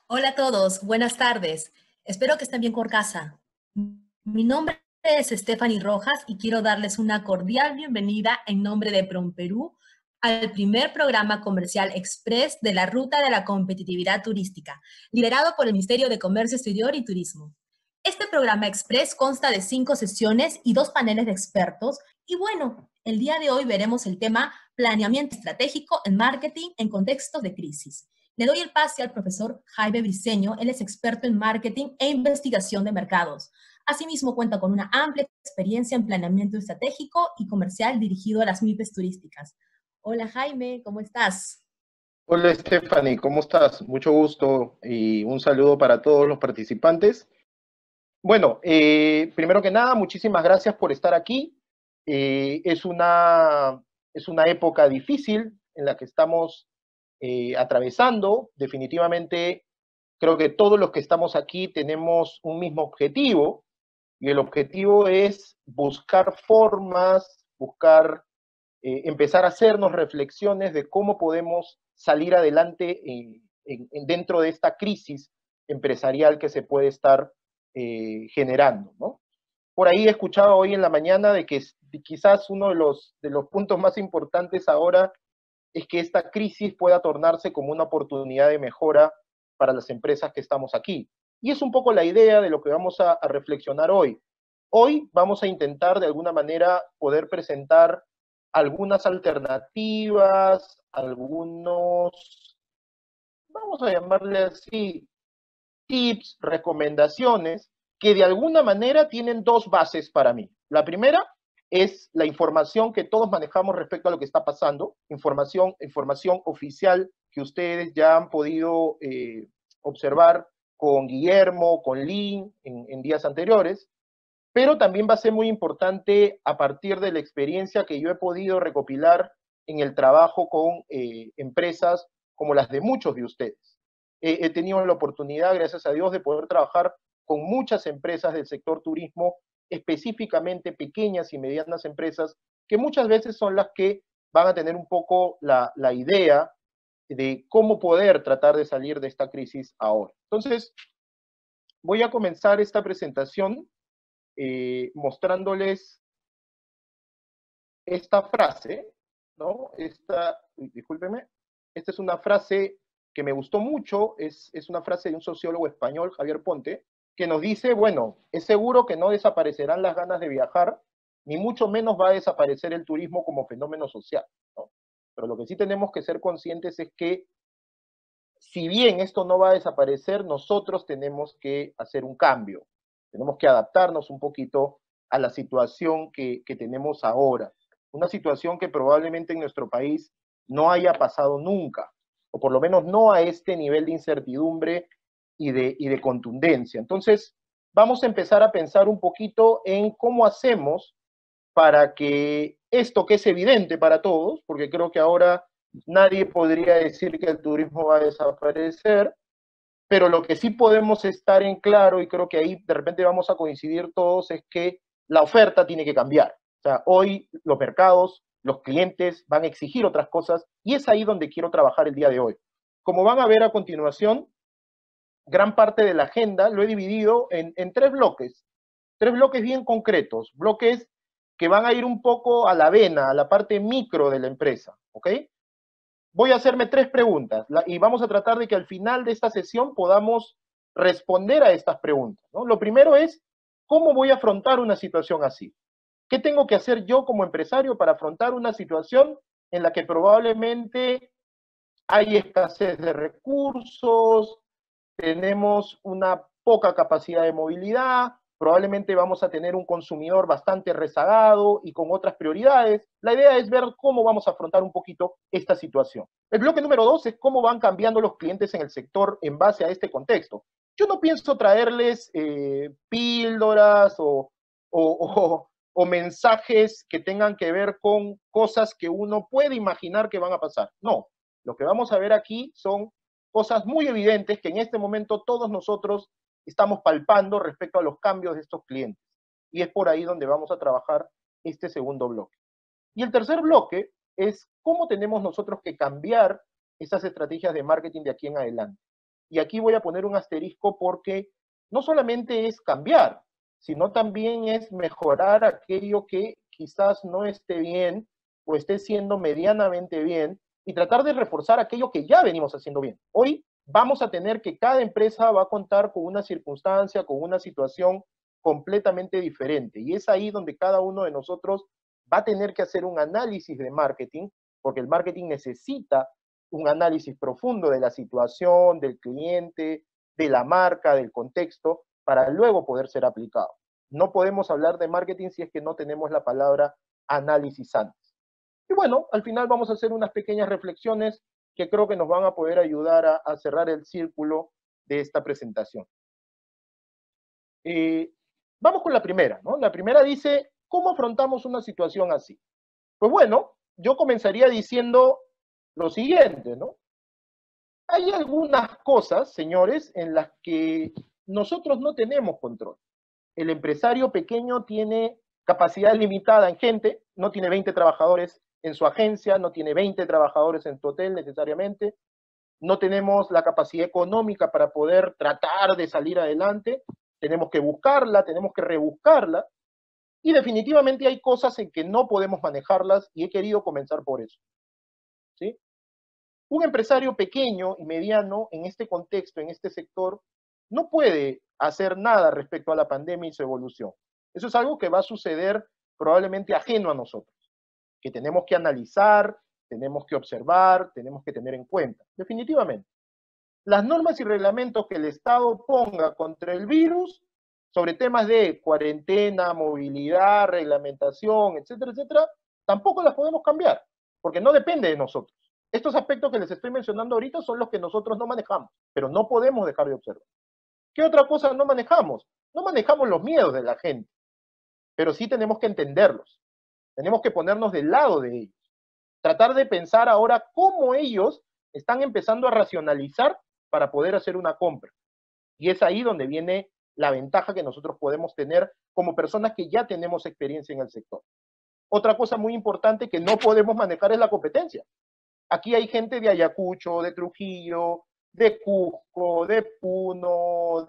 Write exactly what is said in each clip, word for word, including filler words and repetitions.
Hola a todos, buenas tardes. Espero que estén bien por casa. Mi nombre es Stephanie Rojas y quiero darles una cordial bienvenida en nombre de PromPerú al primer programa comercial express de la Ruta de la Competitividad Turística, liderado por el Ministerio de Comercio Exterior y Turismo. Este programa express consta de cinco sesiones y dos paneles de expertos. Y bueno, el día de hoy veremos el tema planeamiento estratégico en marketing en contextos de crisis. Le doy el pase al profesor Jaime Briceño. Él es experto en marketing e investigación de mercados. Asimismo, cuenta con una amplia experiencia en planeamiento estratégico y comercial dirigido a las MIPES turísticas. Hola Jaime, ¿cómo estás? Hola Stephanie, ¿cómo estás? Mucho gusto y un saludo para todos los participantes. Bueno, eh, primero que nada, muchísimas gracias por estar aquí. Eh, es una, es una época difícil en la que estamos eh, atravesando. Definitivamente, creo que todos los que estamos aquí tenemos un mismo objetivo, y el objetivo es buscar formas, buscar eh, empezar a hacernos reflexiones de cómo podemos salir adelante en, en, en dentro de esta crisis empresarial que se puede estar eh, generando, ¿no? Por ahí he escuchado hoy en la mañana de que quizás uno de los, de los puntos más importantes ahora es que esta crisis pueda tornarse como una oportunidad de mejora para las empresas que estamos aquí. Y es un poco la idea de lo que vamos a, a reflexionar hoy. Hoy vamos a intentar de alguna manera poder presentar algunas alternativas, algunos, vamos a llamarle así, tips, recomendaciones, que de alguna manera tienen dos bases para mí. La primera es la información que todos manejamos respecto a lo que está pasando, información, información oficial que ustedes ya han podido eh, observar con Guillermo, con Lynn en, en días anteriores, pero también va a ser muy importante a partir de la experiencia que yo he podido recopilar en el trabajo con eh, empresas como las de muchos de ustedes. Eh, he tenido la oportunidad, gracias a Dios, de poder trabajar con muchas empresas del sector turismo, específicamente pequeñas y medianas empresas, que muchas veces son las que van a tener un poco la, la idea de cómo poder tratar de salir de esta crisis ahora. Entonces, voy a comenzar esta presentación eh, mostrándoles esta frase, ¿no? Esta, uy, discúlpeme, esta es una frase que me gustó mucho, es, es una frase de un sociólogo español, Javier Ponte, que nos dice, bueno, es seguro que no desaparecerán las ganas de viajar, ni mucho menos va a desaparecer el turismo como fenómeno social, ¿no? Pero lo que sí tenemos que ser conscientes es que si bien esto no va a desaparecer, nosotros tenemos que hacer un cambio, tenemos que adaptarnos un poquito a la situación que, que tenemos ahora, una situación que probablemente en nuestro país no haya pasado nunca, o por lo menos no a este nivel de incertidumbre y de, y de contundencia. Entonces, vamos a empezar a pensar un poquito en cómo hacemos para que esto que es evidente para todos, porque creo que ahora nadie podría decir que el turismo va a desaparecer, pero lo que sí podemos estar en claro, y creo que ahí de repente vamos a coincidir todos, es que la oferta tiene que cambiar. O sea, hoy los mercados, los clientes van a exigir otras cosas, y es ahí donde quiero trabajar el día de hoy. Como van a ver a continuación, gran parte de la agenda lo he dividido en, en tres bloques, tres bloques bien concretos, bloques que van a ir un poco a la vena, a la parte micro de la empresa, ¿ok? Voy a hacerme tres preguntas la, y vamos a tratar de que al final de esta sesión podamos responder a estas preguntas, ¿no? Lo primero es, ¿cómo voy a afrontar una situación así? ¿Qué tengo que hacer yo como empresario para afrontar una situación en la que probablemente hay escasez de recursos, tenemos una poca capacidad de movilidad, probablemente vamos a tener un consumidor bastante rezagado y con otras prioridades? La idea es ver cómo vamos a afrontar un poquito esta situación. El bloque número dos es cómo van cambiando los clientes en el sector en base a este contexto. Yo no pienso traerles eh, píldoras o, o, o, o mensajes que tengan que ver con cosas que uno puede imaginar que van a pasar. No, lo que vamos a ver aquí son cosas muy evidentes que en este momento todos nosotros estamos palpando respecto a los cambios de estos clientes. Y es por ahí donde vamos a trabajar este segundo bloque. Y el tercer bloque es cómo tenemos nosotros que cambiar esas estrategias de marketing de aquí en adelante. y aquí voy a poner un asterisco porque no solamente es cambiar, sino también es mejorar aquello que quizás no esté bien o esté siendo medianamente bien y tratar de reforzar aquello que ya venimos haciendo bien. Hoy vamos a tener que cada empresa va a contar con una circunstancia, con una situación completamente diferente y es ahí donde cada uno de nosotros va a tener que hacer un análisis de marketing, porque el marketing necesita un análisis profundo de la situación, del cliente, de la marca, del contexto, para luego poder ser aplicado. No podemos hablar de marketing si es que no tenemos la palabra análisis antes. Y bueno, al final vamos a hacer unas pequeñas reflexiones que creo que nos van a poder ayudar a, a cerrar el círculo de esta presentación. Eh, vamos con la primera, ¿no? La primera dice, ¿cómo afrontamos una situación así? Pues bueno, yo comenzaría diciendo lo siguiente, ¿no? Hay algunas cosas, señores, en las que nosotros no tenemos control. El empresario pequeño tiene capacidad limitada en gente, no tiene veinte trabajadores en su agencia, no tiene veinte trabajadores en tu hotel necesariamente, no tenemos la capacidad económica para poder tratar de salir adelante, tenemos que buscarla, tenemos que rebuscarla, y definitivamente hay cosas en que no podemos manejarlas y he querido comenzar por eso, ¿sí? Un empresario pequeño y mediano en este contexto, en este sector, no puede hacer nada respecto a la pandemia y su evolución. Eso es algo que va a suceder probablemente ajeno a nosotros, que tenemos que analizar, tenemos que observar, tenemos que tener en cuenta, definitivamente. Las normas y reglamentos que el Estado ponga contra el virus, sobre temas de cuarentena, movilidad, reglamentación, etcétera, etcétera, tampoco las podemos cambiar, porque no depende de nosotros. Estos aspectos que les estoy mencionando ahorita son los que nosotros no manejamos, pero no podemos dejar de observar. ¿Qué otra cosa no manejamos? No manejamos los miedos de la gente, pero sí tenemos que entenderlos. Tenemos que ponernos del lado de ellos. Tratar de pensar ahora cómo ellos están empezando a racionalizar para poder hacer una compra. Y es ahí donde viene la ventaja que nosotros podemos tener como personas que ya tenemos experiencia en el sector. Otra cosa muy importante que no podemos manejar es la competencia. Aquí hay gente de Ayacucho, de Trujillo, de Cusco, de Puno,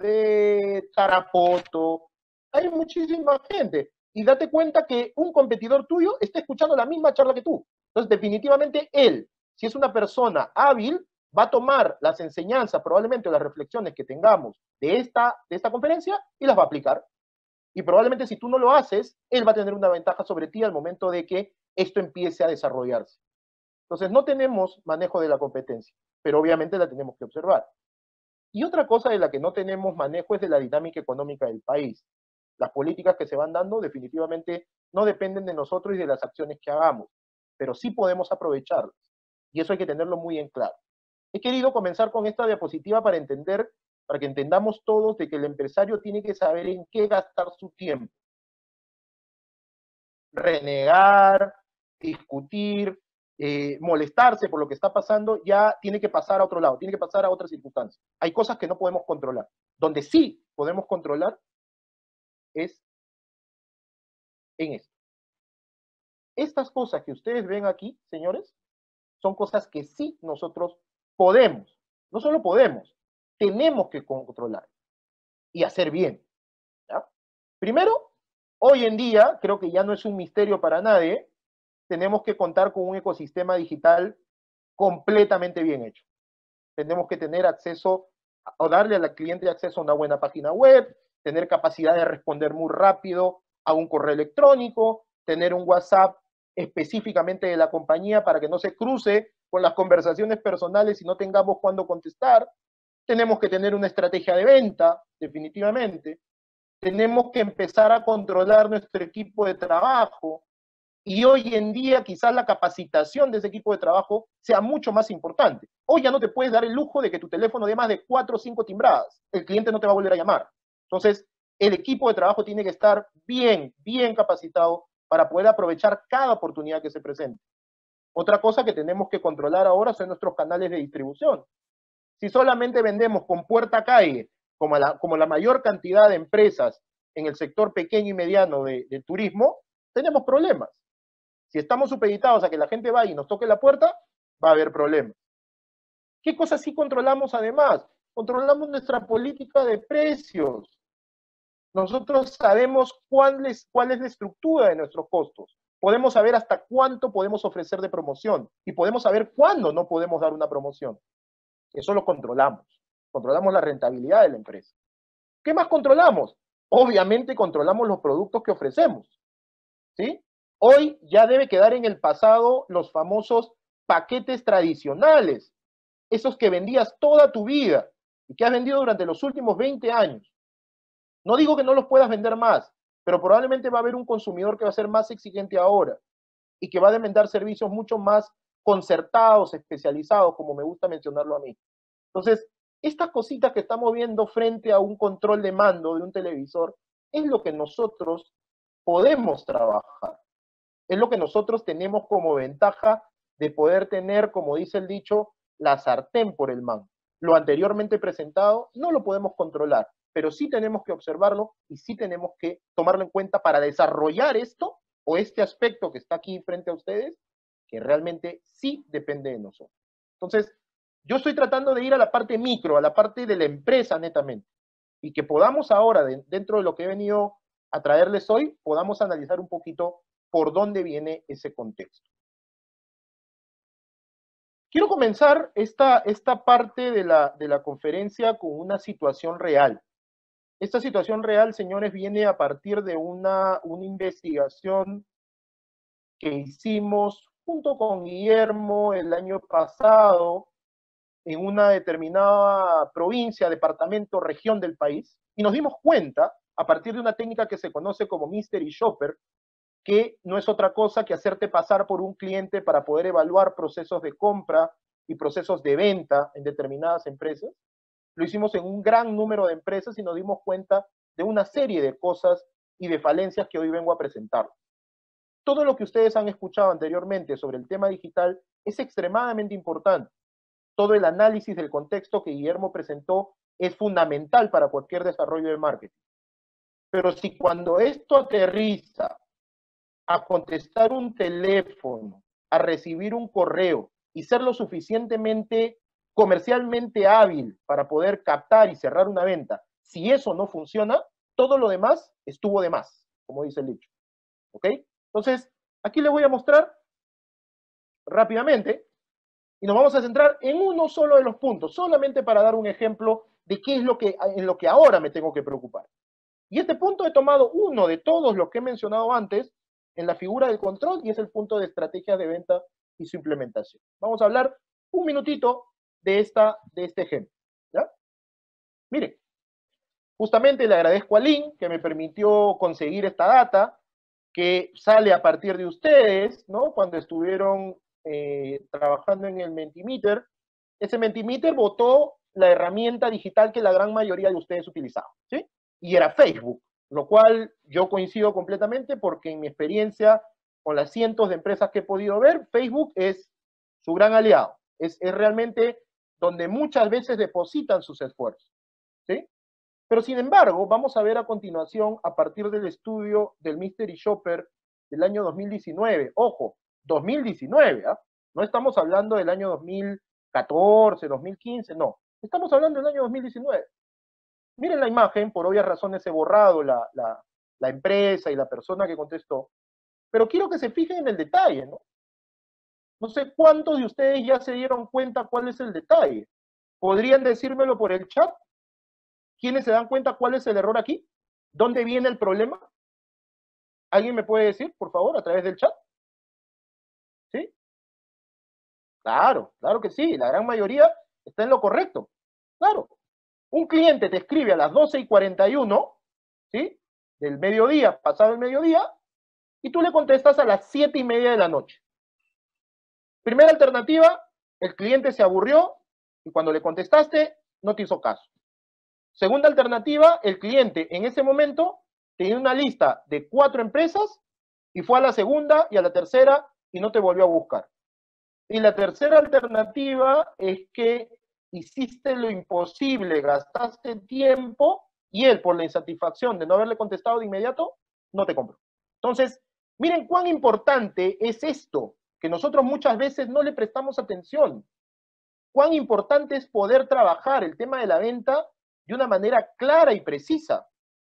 de Tarapoto. Hay muchísima gente. Y date cuenta que un competidor tuyo está escuchando la misma charla que tú. Entonces, definitivamente él, si es una persona hábil, va a tomar las enseñanzas, probablemente las reflexiones que tengamos de esta, de esta conferencia y las va a aplicar. Y probablemente si tú no lo haces, él va a tener una ventaja sobre ti al momento de que esto empiece a desarrollarse. Entonces, no tenemos manejo de la competencia, pero obviamente la tenemos que observar. Y otra cosa de la que no tenemos manejo es de la dinámica económica del país. Las políticas que se van dando definitivamente no dependen de nosotros y de las acciones que hagamos, pero sí podemos aprovecharlas. Y eso hay que tenerlo muy en claro. He querido comenzar con esta diapositiva para entender, para que entendamos todos de que el empresario tiene que saber en qué gastar su tiempo. Renegar, discutir, eh, molestarse por lo que está pasando, ya tiene que pasar a otro lado, tiene que pasar a otras circunstancias. Hay cosas que no podemos controlar. Donde sí podemos controlar es en esto. Estas cosas que ustedes ven aquí, señores, son cosas que sí nosotros podemos, no solo podemos, tenemos que controlar y hacer bien, ¿ya? Primero, hoy en día, creo que ya no es un misterio para nadie, tenemos que contar con un ecosistema digital completamente bien hecho. Tenemos que tener acceso o darle al cliente acceso a una buena página web, tener capacidad de responder muy rápido a un correo electrónico, tener un WhatsApp específicamente de la compañía para que no se cruce con las conversaciones personales y no tengamos cuándo contestar. Tenemos que tener una estrategia de venta, definitivamente. Tenemos que empezar a controlar nuestro equipo de trabajo. Y hoy en día quizás la capacitación de ese equipo de trabajo sea mucho más importante. Hoy ya no te puedes dar el lujo de que tu teléfono dé más de cuatro o cinco timbradas. El cliente no te va a volver a llamar. Entonces, el equipo de trabajo tiene que estar bien, bien capacitado para poder aprovechar cada oportunidad que se presente. Otra cosa que tenemos que controlar ahora son nuestros canales de distribución. Si solamente vendemos con puerta a calle, como la, como la mayor cantidad de empresas en el sector pequeño y mediano de, de turismo, tenemos problemas. Si estamos supeditados a que la gente vaya y nos toque la puerta, va a haber problemas. ¿Qué cosas sí controlamos además? controlamos nuestra política de precios. Nosotros sabemos cuál es, cuál es la estructura de nuestros costos. Podemos saber hasta cuánto podemos ofrecer de promoción y podemos saber cuándo no podemos dar una promoción. Eso lo controlamos. Controlamos la rentabilidad de la empresa. ¿Qué más controlamos? Obviamente controlamos los productos que ofrecemos. ¿Sí? Hoy ya debe quedar en el pasado los famosos paquetes tradicionales, esos que vendías toda tu vida y que has vendido durante los últimos veinte años. No digo que no los puedas vender más, pero probablemente va a haber un consumidor que va a ser más exigente ahora y que va a demandar servicios mucho más concertados, especializados, como me gusta mencionarlo a mí. Entonces, estas cositas que estamos viendo frente a un control de mando de un televisor es lo que nosotros podemos trabajar. Es lo que nosotros tenemos como ventaja de poder tener, como dice el dicho, la sartén por el mango. Lo anteriormente presentado no lo podemos controlar, pero sí tenemos que observarlo y sí tenemos que tomarlo en cuenta para desarrollar esto o este aspecto que está aquí frente a ustedes, que realmente sí depende de nosotros. Entonces, yo estoy tratando de ir a la parte micro, a la parte de la empresa netamente, y que podamos ahora, de, dentro de lo que he venido a traerles hoy, podamos analizar un poquito por dónde viene ese contexto. Quiero comenzar esta, esta parte de la, de la conferencia con una situación real. Esta situación real, señores, viene a partir de una, una investigación que hicimos junto con Guillermo el año pasado en una determinada provincia, departamento, región del país, y nos dimos cuenta, a partir de una técnica que se conoce como Mystery Shopper, que no es otra cosa que hacerte pasar por un cliente para poder evaluar procesos de compra y procesos de venta en determinadas empresas. Lo hicimos en un gran número de empresas y nos dimos cuenta de una serie de cosas y de falencias que hoy vengo a presentar. Todo lo que ustedes han escuchado anteriormente sobre el tema digital es extremadamente importante. Todo el análisis del contexto que Guillermo presentó es fundamental para cualquier desarrollo de marketing. Pero si cuando esto aterriza a contestar un teléfono, a recibir un correo y ser lo suficientemente comercialmente hábil para poder captar y cerrar una venta, si eso no funciona, todo lo demás estuvo de más, como dice el dicho. ¿Ok? Entonces, aquí les voy a mostrar rápidamente y nos vamos a centrar en uno solo de los puntos, solamente para dar un ejemplo de qué es lo que, en lo que ahora me tengo que preocupar. Y este punto he tomado uno de todos los que he mencionado antes en la figura del control y es el punto de estrategias de venta y su implementación. Vamos a hablar un minutito de, esta, de este ejemplo. ¿Ya? Miren, justamente le agradezco a Lynn que me permitió conseguir esta data que sale a partir de ustedes, ¿no? Cuando estuvieron eh, trabajando en el Mentimeter. Ese Mentimeter votó la herramienta digital que la gran mayoría de ustedes utilizaban, ¿sí? Y era Facebook, lo cual yo coincido completamente porque en mi experiencia con las cientos de empresas que he podido ver, Facebook es su gran aliado, es, es realmente donde muchas veces depositan sus esfuerzos, ¿sí? Pero sin embargo, vamos a ver a continuación, a partir del estudio del Mystery Shopper del año dos mil diecinueve, ojo, dos mil diecinueve, ¿eh? No estamos hablando del año dos mil catorce, dos mil quince, no, estamos hablando del año dos mil diecinueve. Miren la imagen, por obvias razones he borrado la, la, la empresa y la persona que contestó, pero quiero que se fijen en el detalle, ¿no? No sé cuántos de ustedes ya se dieron cuenta cuál es el detalle. ¿Podrían decírmelo por el chat? ¿Quiénes se dan cuenta cuál es el error aquí? ¿Dónde viene el problema? ¿Alguien me puede decir, por favor, a través del chat? ¿Sí? Claro, claro que sí, la gran mayoría está en lo correcto. Claro. Un cliente te escribe a las doce y cuarenta y uno, ¿sí? Del mediodía, pasado el mediodía, y tú le contestas a las siete y media de la noche. Primera alternativa, el cliente se aburrió y cuando le contestaste no te hizo caso. Segunda alternativa, el cliente en ese momento tenía una lista de cuatro empresas y fue a la segunda y a la tercera y no te volvió a buscar. Y la tercera alternativa es que hiciste lo imposible, gastaste tiempo y él, por la insatisfacción de no haberle contestado de inmediato, no te compró. Entonces, miren cuán importante es esto, que nosotros muchas veces no le prestamos atención. cuán importante es poder trabajar el tema de la venta de una manera clara y precisa.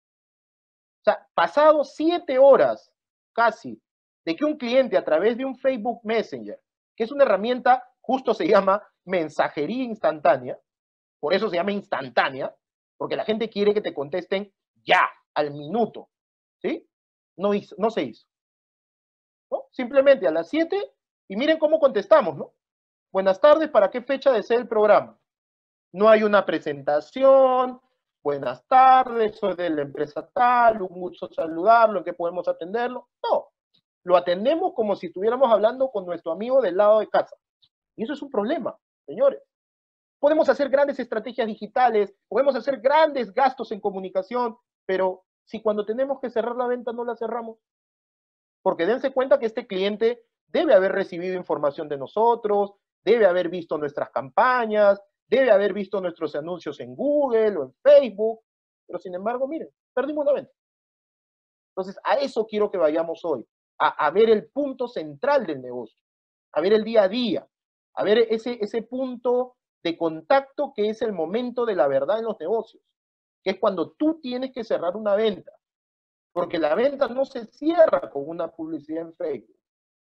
O sea, pasado siete horas casi de que un cliente a través de un Facebook Messenger, que es una herramienta, justo se llama mensajería instantánea, por eso se llama instantánea, porque la gente quiere que te contesten ya, al minuto, ¿sí? No, hizo, no se hizo, ¿no? Simplemente a las siete, y miren cómo contestamos, ¿no? Buenas tardes, ¿para qué fecha desea el programa? No hay una presentación, buenas tardes, soy de la empresa tal, un gusto saludarlo, ¿en qué podemos atenderlo? No, lo atendemos como si estuviéramos hablando con nuestro amigo del lado de casa. Y eso es un problema, señores. Podemos hacer grandes estrategias digitales, podemos hacer grandes gastos en comunicación, pero si cuando tenemos que cerrar la venta no la cerramos, porque dense cuenta que este cliente debe haber recibido información de nosotros, debe haber visto nuestras campañas, debe haber visto nuestros anuncios en Google o en Facebook, pero sin embargo, miren, perdimos la venta. Entonces, a eso quiero que vayamos hoy, a, a ver el punto central del negocio, a ver el día a día, a ver ese, ese punto de contacto que es el momento de la verdad en los negocios, que es cuando tú tienes que cerrar una venta, porque la venta no se cierra con una publicidad en Facebook,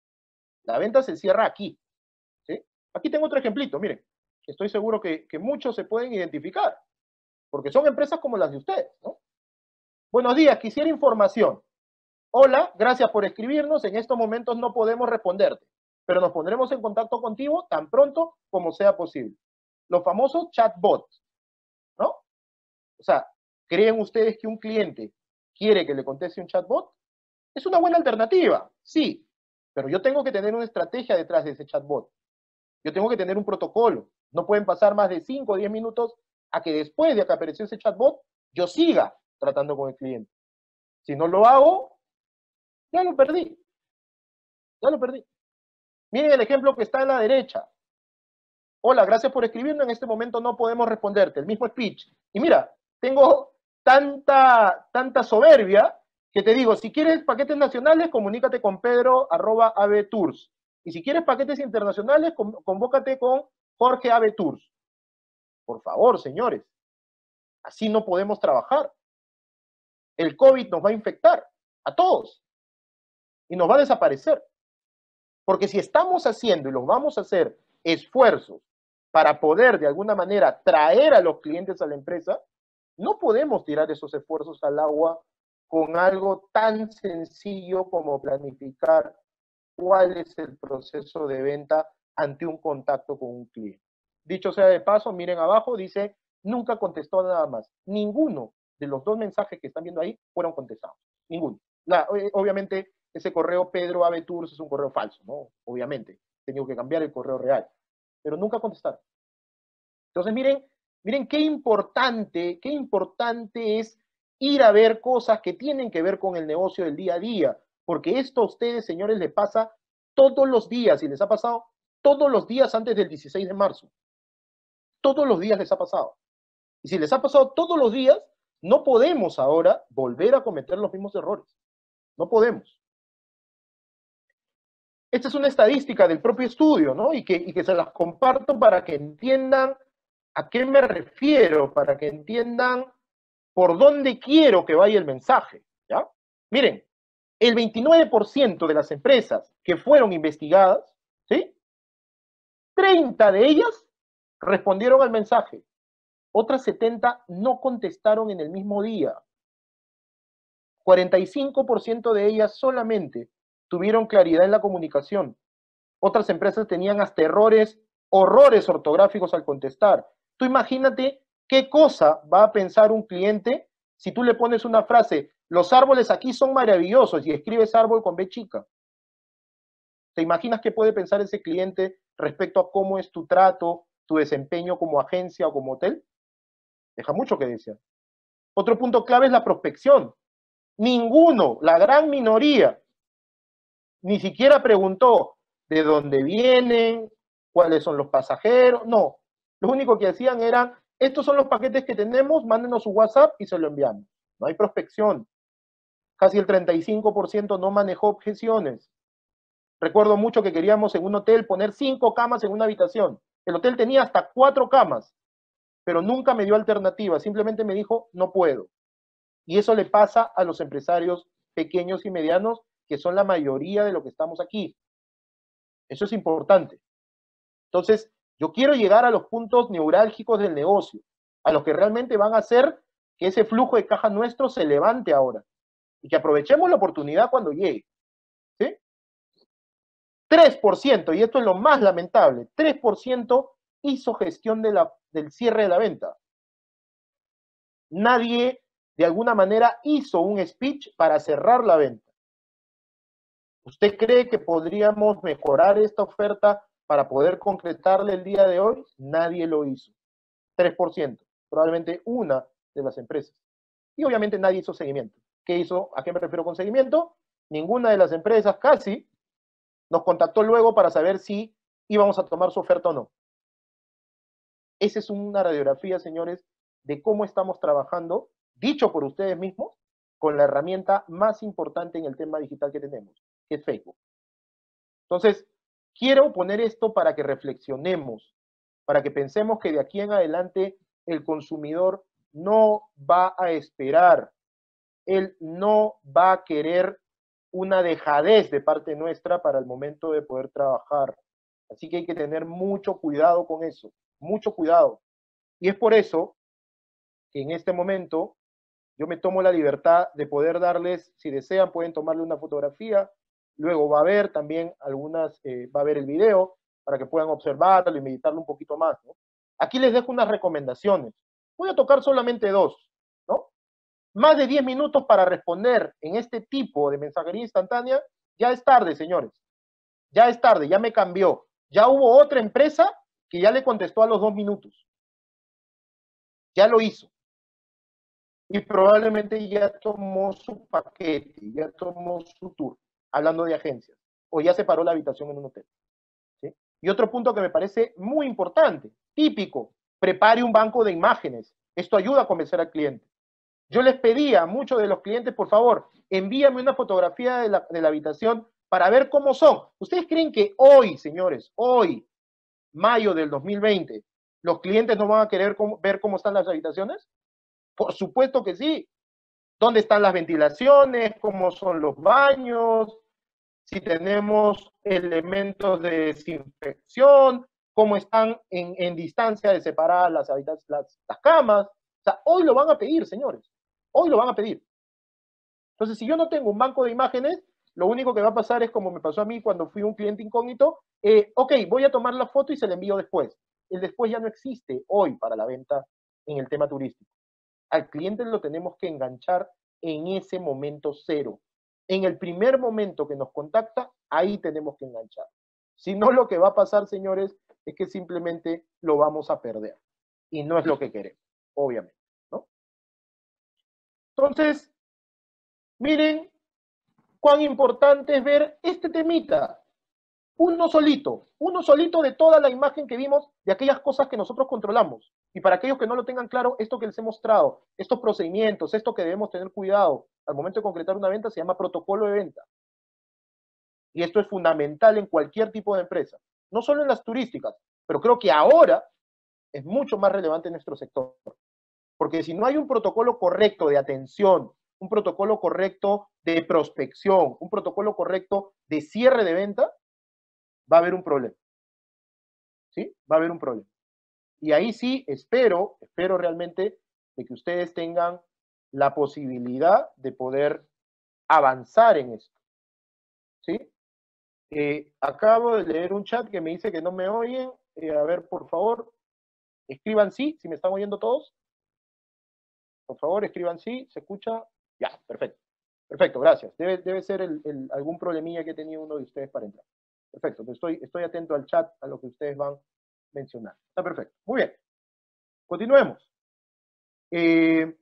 la venta se cierra aquí, ¿sí? Aquí tengo otro ejemplito, miren, estoy seguro que, que muchos se pueden identificar, porque son empresas como las de ustedes, ¿no? Buenos días, quisiera información. Hola, gracias por escribirnos, en estos momentos no podemos responderte, pero nos pondremos en contacto contigo tan pronto como sea posible. Los famosos chatbots, ¿no? O sea, ¿creen ustedes que un cliente quiere que le conteste un chatbot? Es una buena alternativa, sí, pero yo tengo que tener una estrategia detrás de ese chatbot. Yo tengo que tener un protocolo. No pueden pasar más de cinco o diez minutos a que después de que apareció ese chatbot, yo siga tratando con el cliente. Si no lo hago, ya lo perdí. Ya lo perdí. Miren el ejemplo que está a la derecha. Hola, gracias por escribirnos, en este momento no podemos responderte, el mismo speech. Y mira, tengo tanta, tanta soberbia que te digo, si quieres paquetes nacionales, comunícate con Pedro arroba avtours. Y si quieres paquetes internacionales, convócate con Jorge Avetours. Por favor, señores, así no podemos trabajar. El COVID nos va a infectar a todos y nos va a desaparecer. Porque si estamos haciendo y los vamos a hacer esfuerzos para poder de alguna manera traer a los clientes a la empresa, no podemos tirar esos esfuerzos al agua con algo tan sencillo como planificar cuál es el proceso de venta ante un contacto con un cliente. Dicho sea de paso, miren abajo, dice, nunca contestó nada más. Ninguno de los dos mensajes que están viendo ahí fueron contestados. Ninguno. La, obviamente, ese correo Pedro Avetours es un correo falso, ¿no? Obviamente. Tengo que cambiar el correo real. Pero nunca contestaron. Entonces, miren, miren qué importante, qué importante es ir a ver cosas que tienen que ver con el negocio del día a día, porque esto a ustedes, señores, les pasa todos los días, y les ha pasado todos los días antes del dieciséis de marzo. Todos los días les ha pasado. Y si les ha pasado todos los días, no podemos ahora volver a cometer los mismos errores. No podemos. Esta es una estadística del propio estudio, ¿no? Y que, y que se las comparto para que entiendan a qué me refiero, para que entiendan por dónde quiero que vaya el mensaje, ¿ya? Miren, el veintinueve por ciento de las empresas que fueron investigadas, ¿sí? treinta de ellas respondieron al mensaje. Otras setenta no contestaron en el mismo día. cuarenta y cinco por ciento de ellas solamente tuvieron claridad en la comunicación. Otras empresas tenían hasta errores, horrores ortográficos al contestar. Tú imagínate qué cosa va a pensar un cliente si tú le pones una frase, los árboles aquí son maravillosos, y escribes árbol con B chica. ¿Te imaginas qué puede pensar ese cliente respecto a cómo es tu trato, tu desempeño como agencia o como hotel? Deja mucho que desear. Otro punto clave es la prospección. Ninguno, la gran minoría, ni siquiera preguntó de dónde vienen, cuáles son los pasajeros, no. Lo único que hacían era, estos son los paquetes que tenemos, mándenos su WhatsApp y se lo enviamos. No hay prospección. Casi el treinta y cinco por ciento no manejó objeciones. Recuerdo mucho que queríamos en un hotel poner cinco camas en una habitación. El hotel tenía hasta cuatro camas, pero nunca me dio alternativa, simplemente me dijo, no puedo. Y eso le pasa a los empresarios pequeños y medianos, que son la mayoría de lo que estamos aquí. Eso es importante. Entonces, yo quiero llegar a los puntos neurálgicos del negocio, a los que realmente van a hacer que ese flujo de caja nuestro se levante ahora y que aprovechemos la oportunidad cuando llegue. ¿Sí? tres por ciento, y esto es lo más lamentable, tres por ciento hizo gestión de la, del cierre de la venta. Nadie, de alguna manera, hizo un speech para cerrar la venta. ¿Usted cree que podríamos mejorar esta oferta para poder concretarle el día de hoy? Nadie lo hizo. tres por ciento, probablemente una de las empresas. Y obviamente nadie hizo seguimiento. ¿Qué hizo? ¿A qué me refiero con seguimiento? Ninguna de las empresas, casi, nos contactó luego para saber si íbamos a tomar su oferta o no. Esa es una radiografía, señores, de cómo estamos trabajando, dicho por ustedes mismos, con la herramienta más importante en el tema digital que tenemos, que es Facebook. Entonces, quiero poner esto para que reflexionemos, para que pensemos que de aquí en adelante el consumidor no va a esperar, él no va a querer una dejadez de parte nuestra para el momento de poder trabajar. Así que hay que tener mucho cuidado con eso, mucho cuidado. Y es por eso que en este momento yo me tomo la libertad de poder darles, si desean, pueden tomarle una fotografía, luego va a haber también algunas, eh, va a haber el video para que puedan observarlo y meditarlo un poquito más, ¿no? Aquí les dejo unas recomendaciones. Voy a tocar solamente dos, ¿no? Más de diez minutos para responder en este tipo de mensajería instantánea, ya es tarde, señores. Ya es tarde, ya me cambió. Ya hubo otra empresa que ya le contestó a los dos minutos. Ya lo hizo. Y probablemente ya tomó su paquete, ya tomó su tour, hablando de agencias, o ya separó la habitación en un hotel. ¿Sí? Y otro punto que me parece muy importante, típico, prepare un banco de imágenes. Esto ayuda a convencer al cliente. Yo les pedía a muchos de los clientes, por favor, envíame una fotografía de la, de la habitación para ver cómo son. ¿Ustedes creen que hoy, señores, hoy, mayo del dos mil veinte, los clientes no van a querer cómo, ver cómo están las habitaciones? Por supuesto que sí. ¿Dónde están las ventilaciones? ¿Cómo son los baños? Si tenemos elementos de desinfección, cómo están en, en distancia de separar las, las, las camas. O sea, hoy lo van a pedir, señores. Hoy lo van a pedir. Entonces, si yo no tengo un banco de imágenes, lo único que va a pasar es como me pasó a mí cuando fui un cliente incógnito. Eh, ok, voy a tomar la foto y se la envío después. El después ya no existe hoy para la venta en el tema turístico. Al cliente lo tenemos que enganchar en ese momento cero. En el primer momento que nos contacta, ahí tenemos que enganchar. Si no, lo que va a pasar, señores, es que simplemente lo vamos a perder. Y no es lo que queremos, obviamente, ¿no? Entonces, miren cuán importante es ver este temita. Uno solito, uno solito de toda la imagen que vimos de aquellas cosas que nosotros controlamos. Y para aquellos que no lo tengan claro, esto que les he mostrado, estos procedimientos, esto que debemos tener cuidado al momento de concretar una venta, se llama protocolo de venta. Y esto es fundamental en cualquier tipo de empresa, no solo en las turísticas, pero creo que ahora es mucho más relevante en nuestro sector. Porque si no hay un protocolo correcto de atención, un protocolo correcto de prospección, un protocolo correcto de cierre de venta, va a haber un problema. ¿Sí? Va a haber un problema. Y ahí sí espero, espero realmente de que ustedes tengan la posibilidad de poder avanzar en esto. ¿Sí? Eh, acabo de leer un chat que me dice que no me oyen. Eh, a ver, por favor, escriban sí, si me están oyendo todos. Por favor, escriban sí, ¿se escucha? Ya, perfecto. Perfecto, gracias. Debe, debe ser el, el, algún problemilla que tenía uno de ustedes para entrar. Perfecto, estoy, estoy atento al chat, a lo que ustedes van mencionando. Está perfecto. Muy bien. Continuemos. Eh,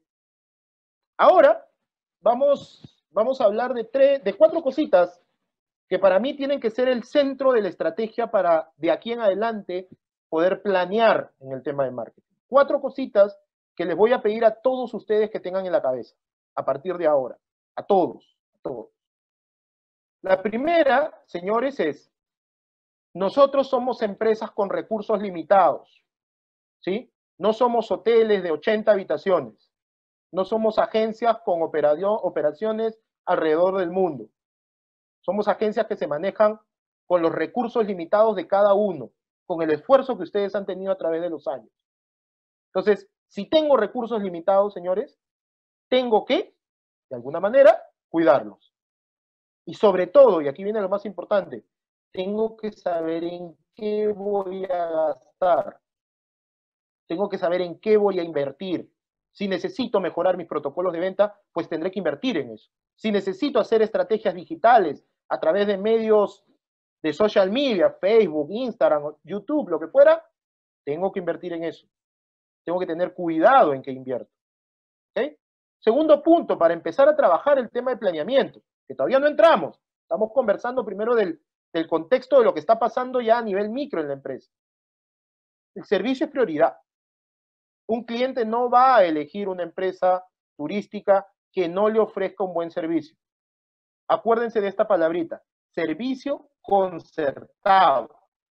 ahora vamos, vamos a hablar de, tres, de cuatro cositas que para mí tienen que ser el centro de la estrategia para de aquí en adelante poder planear en el tema de marketing. Cuatro cositas que les voy a pedir a todos ustedes que tengan en la cabeza a partir de ahora. A todos, a todos. La primera, señores, es nosotros somos empresas con recursos limitados, ¿sí? No somos hoteles de ochenta habitaciones, no somos agencias con operaciones alrededor del mundo. Somos agencias que se manejan con los recursos limitados de cada uno, con el esfuerzo que ustedes han tenido a través de los años. Entonces, si tengo recursos limitados, señores, tengo que, de alguna manera, cuidarlos. Y sobre todo, y aquí viene lo más importante, tengo que saber en qué voy a gastar. Tengo que saber en qué voy a invertir. Si necesito mejorar mis protocolos de venta, pues tendré que invertir en eso. Si necesito hacer estrategias digitales a través de medios de social media, Facebook, Instagram, YouTube, lo que fuera, tengo que invertir en eso. Tengo que tener cuidado en qué invierto. ¿Okay? Segundo punto, para empezar a trabajar el tema de planeamiento, que todavía no entramos. Estamos conversando primero del, del contexto de lo que está pasando ya a nivel micro en la empresa. El servicio es prioridad. Un cliente no va a elegir una empresa turística que no le ofrezca un buen servicio. Acuérdense de esta palabrita, servicio concertado.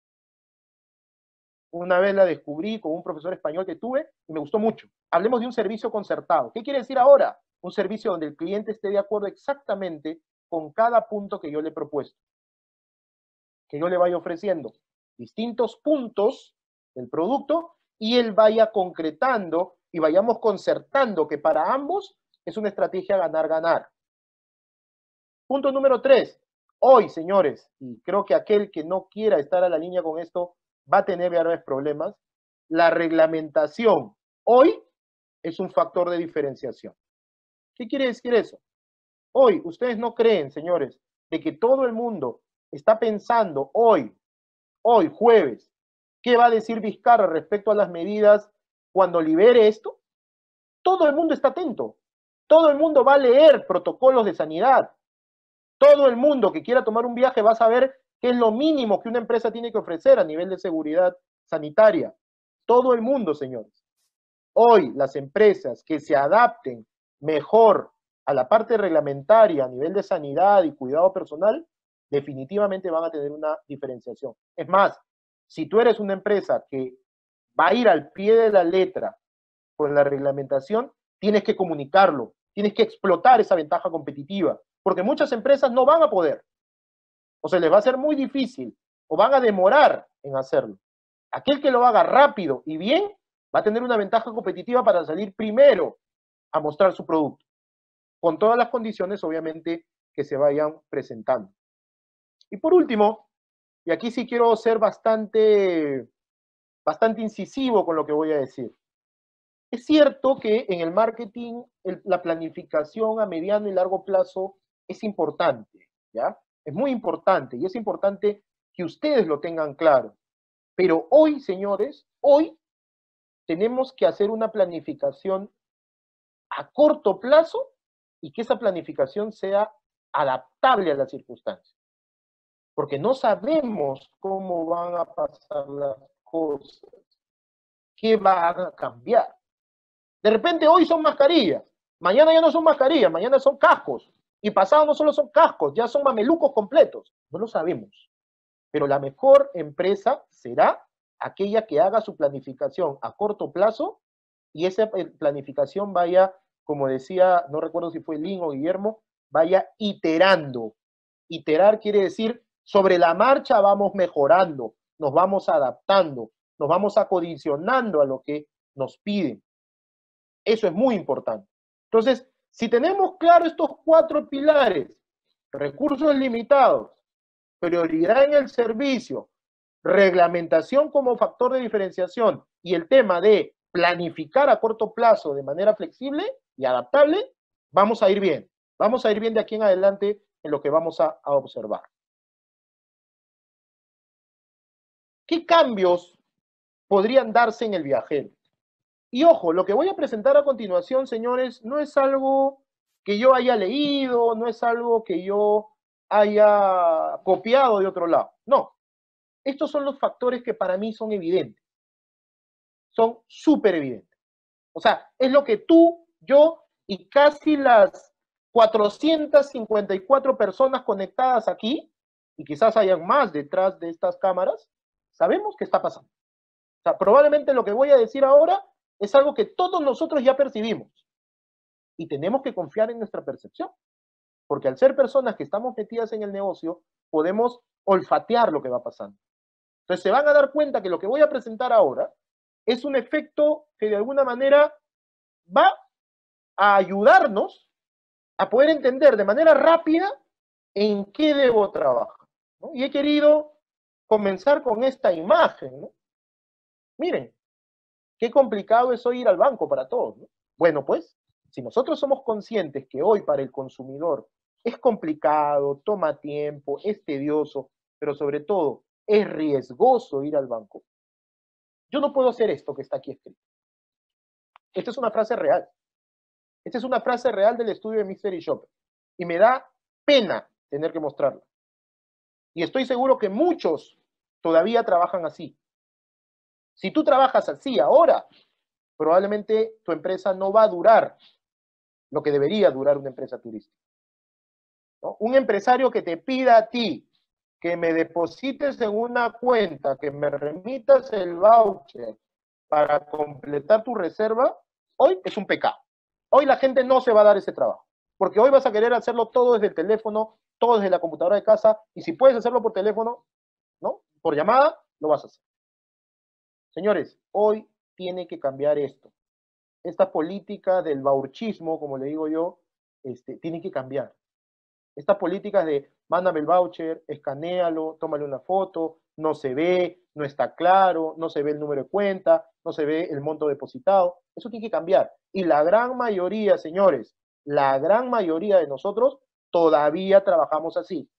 Una vez la descubrí con un profesor español que tuve y me gustó mucho. Hablemos de un servicio concertado. ¿Qué quiere decir ahora? Un servicio donde el cliente esté de acuerdo exactamente con cada punto que yo le he propuesto. Que yo le vaya ofreciendo distintos puntos del producto y él vaya concretando y vayamos concertando que para ambos es una estrategia ganar-ganar. Punto número tres. Hoy, señores, y creo que aquel que no quiera estar a la línea con esto va a tener graves problemas, la reglamentación hoy es un factor de diferenciación. ¿Qué quiere decir eso? Hoy, ustedes no creen, señores, de que todo el mundo está pensando hoy, hoy, jueves, ¿qué va a decir Vizcarra respecto a las medidas cuando libere esto? Todo el mundo está atento. Todo el mundo va a leer protocolos de sanidad. Todo el mundo que quiera tomar un viaje va a saber qué es lo mínimo que una empresa tiene que ofrecer a nivel de seguridad sanitaria. Todo el mundo, señores. Hoy, las empresas que se adapten mejor a la parte reglamentaria a nivel de sanidad y cuidado personal, definitivamente van a tener una diferenciación. Es más, si tú eres una empresa que va a ir al pie de la letra con la reglamentación, tienes que comunicarlo, tienes que explotar esa ventaja competitiva, porque muchas empresas no van a poder, o se les va a hacer muy difícil, o van a demorar en hacerlo. Aquel que lo haga rápido y bien, va a tener una ventaja competitiva para salir primero a mostrar su producto, con todas las condiciones, obviamente, que se vayan presentando. Y por último, y aquí sí quiero ser bastante, bastante incisivo con lo que voy a decir. Es cierto que en el marketing el, la planificación a mediano y largo plazo es importante, ¿ya? Es muy importante y es importante que ustedes lo tengan claro. Pero hoy, señores, hoy tenemos que hacer una planificación a corto plazo y que esa planificación sea adaptable a las circunstancias. Porque no sabemos cómo van a pasar las cosas, qué va a cambiar. De repente hoy son mascarillas, mañana ya no son mascarillas, mañana son cascos, y pasado no solo son cascos, ya son mamelucos completos. No lo sabemos. Pero la mejor empresa será aquella que haga su planificación a corto plazo y esa planificación vaya, como decía, no recuerdo si fue Lin o Guillermo, vaya iterando. Iterar quiere decir sobre la marcha vamos mejorando, nos vamos adaptando, nos vamos acondicionando a lo que nos piden. Eso es muy importante. Entonces, si tenemos claro estos cuatro pilares, recursos limitados, prioridad en el servicio, reglamentación como factor de diferenciación y el tema de planificar a corto plazo de manera flexible y adaptable, vamos a ir bien. Vamos a ir bien de aquí en adelante en lo que vamos a, a observar. ¿Qué cambios podrían darse en el viajero? Y ojo, lo que voy a presentar a continuación, señores, no es algo que yo haya leído, no es algo que yo haya copiado de otro lado. No, estos son los factores que para mí son evidentes. Son súper evidentes. O sea, es lo que tú, yo y casi las cuatrocientas cincuenta y cuatro personas conectadas aquí y quizás hayan más detrás de estas cámaras, sabemos qué está pasando. O sea, probablemente lo que voy a decir ahora es algo que todos nosotros ya percibimos y tenemos que confiar en nuestra percepción, porque al ser personas que estamos metidas en el negocio, podemos olfatear lo que va pasando. Entonces se van a dar cuenta que lo que voy a presentar ahora es un efecto que de alguna manera va a ayudarnos a poder entender de manera rápida en qué debo trabajar, ¿no? Y he querido comenzar con esta imagen, ¿no? Miren, qué complicado es hoy ir al banco para todos, ¿no? Bueno, pues, si nosotros somos conscientes que hoy para el consumidor es complicado, toma tiempo, es tedioso, pero sobre todo es riesgoso ir al banco, yo no puedo hacer esto que está aquí escrito. Esta es una frase real. Esta es una frase real del estudio de Mystery Shopper. Y me da pena tener que mostrarla. Y estoy seguro que muchos todavía trabajan así. Si tú trabajas así ahora, probablemente tu empresa no va a durar lo que debería durar una empresa turística, ¿no? Un empresario que te pida a ti que me deposites en una cuenta, que me remitas el voucher para completar tu reserva, hoy es un pecado. Hoy la gente no se va a dar ese trabajo, porque hoy vas a querer hacerlo todo desde el teléfono, todo desde la computadora de casa, y si puedes hacerlo por teléfono, ¿no? Por llamada, lo vas a hacer. Señores, hoy tiene que cambiar esto. Esta política del vouchismo, como le digo yo, este, tiene que cambiar. Estas políticas de mándame el voucher, escanéalo, tómale una foto, no se ve, no está claro, no se ve el número de cuenta, no se ve el monto depositado, eso tiene que cambiar. Y la gran mayoría, señores, la gran mayoría de nosotros todavía trabajamos así.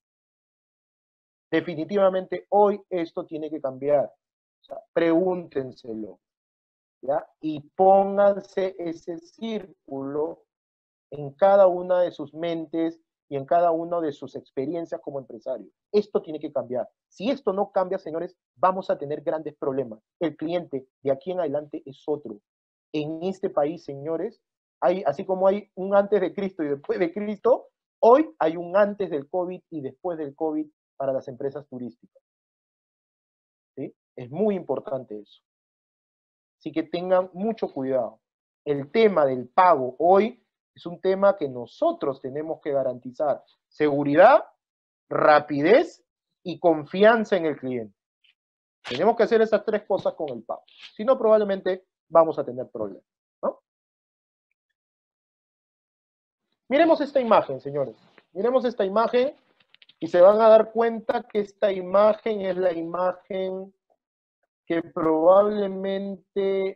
Definitivamente hoy esto tiene que cambiar. O sea, pregúntenselo, ¿ya? Y pónganse ese círculo en cada una de sus mentes y en cada una de sus experiencias como empresario. Esto tiene que cambiar. Si esto no cambia, señores, vamos a tener grandes problemas. El cliente de aquí en adelante es otro. En este país, señores, hay, así como hay un antes de Cristo y después de Cristo, hoy hay un antes del COVID y después del COVID para las empresas turísticas. ¿Sí? Es muy importante eso. Así que tengan mucho cuidado. El tema del pago hoy es un tema que nosotros tenemos que garantizar. Seguridad, rapidez y confianza en el cliente. Tenemos que hacer esas tres cosas con el pago. Si no, probablemente vamos a tener problemas, ¿no? Miremos esta imagen, señores. Miremos esta imagen y se van a dar cuenta que esta imagen es la imagen que probablemente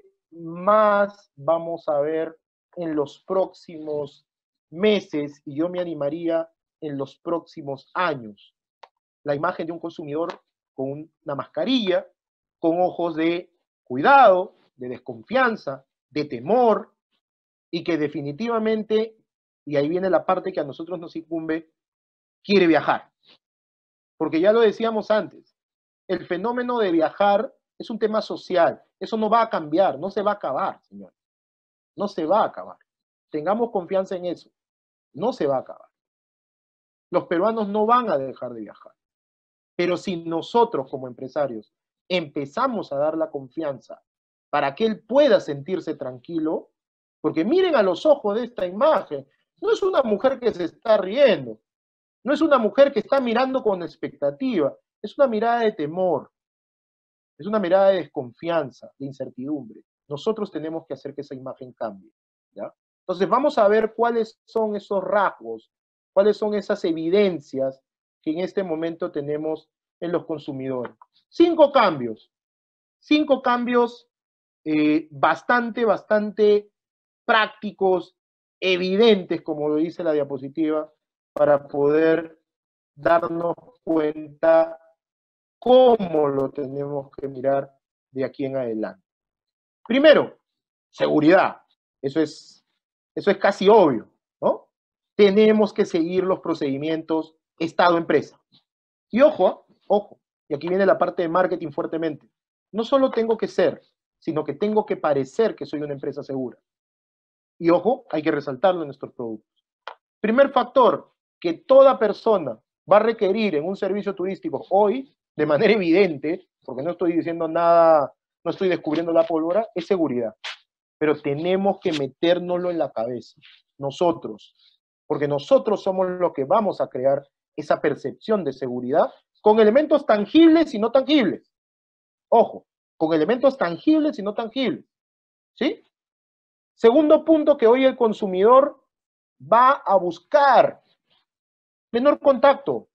más vamos a ver en los próximos meses, y yo me animaría en los próximos años. La imagen de un consumidor con una mascarilla, con ojos de cuidado, de desconfianza, de temor, y que definitivamente, y ahí viene la parte que a nosotros nos incumbe, quiere viajar. Porque ya lo decíamos antes, el fenómeno de viajar es un tema social, eso no va a cambiar, no se va a acabar, señores. No se va a acabar. Tengamos confianza en eso. No se va a acabar. Los peruanos no van a dejar de viajar. Pero si nosotros como empresarios empezamos a dar la confianza para que él pueda sentirse tranquilo, porque miren a los ojos de esta imagen, no es una mujer que se está riendo, no es una mujer que está mirando con expectativa, es una mirada de temor, es una mirada de desconfianza, de incertidumbre. Nosotros tenemos que hacer que esa imagen cambie, ¿ya? Entonces vamos a ver cuáles son esos rasgos, cuáles son esas evidencias que en este momento tenemos en los consumidores. Cinco cambios, cinco cambios eh, bastante, bastante prácticos, evidentes, como lo dice la diapositiva, para poder darnos cuenta cómo lo tenemos que mirar de aquí en adelante. Primero, seguridad. Eso es, eso es casi obvio, ¿no? Tenemos que seguir los procedimientos Estado-empresa. Y ojo, ojo, y aquí viene la parte de marketing fuertemente. No solo tengo que ser, sino que tengo que parecer que soy una empresa segura. Y ojo, hay que resaltarlo en nuestros productos. Primer factor, que toda persona va a requerir en un servicio turístico hoy, de manera evidente, porque no estoy diciendo nada, no estoy descubriendo la pólvora, es seguridad. Pero tenemos que metérnoslo en la cabeza, nosotros, porque nosotros somos los que vamos a crear esa percepción de seguridad con elementos tangibles y no tangibles. Ojo, con elementos tangibles y no tangibles. ¿Sí? Segundo punto, que hoy el consumidor va a buscar menor contacto.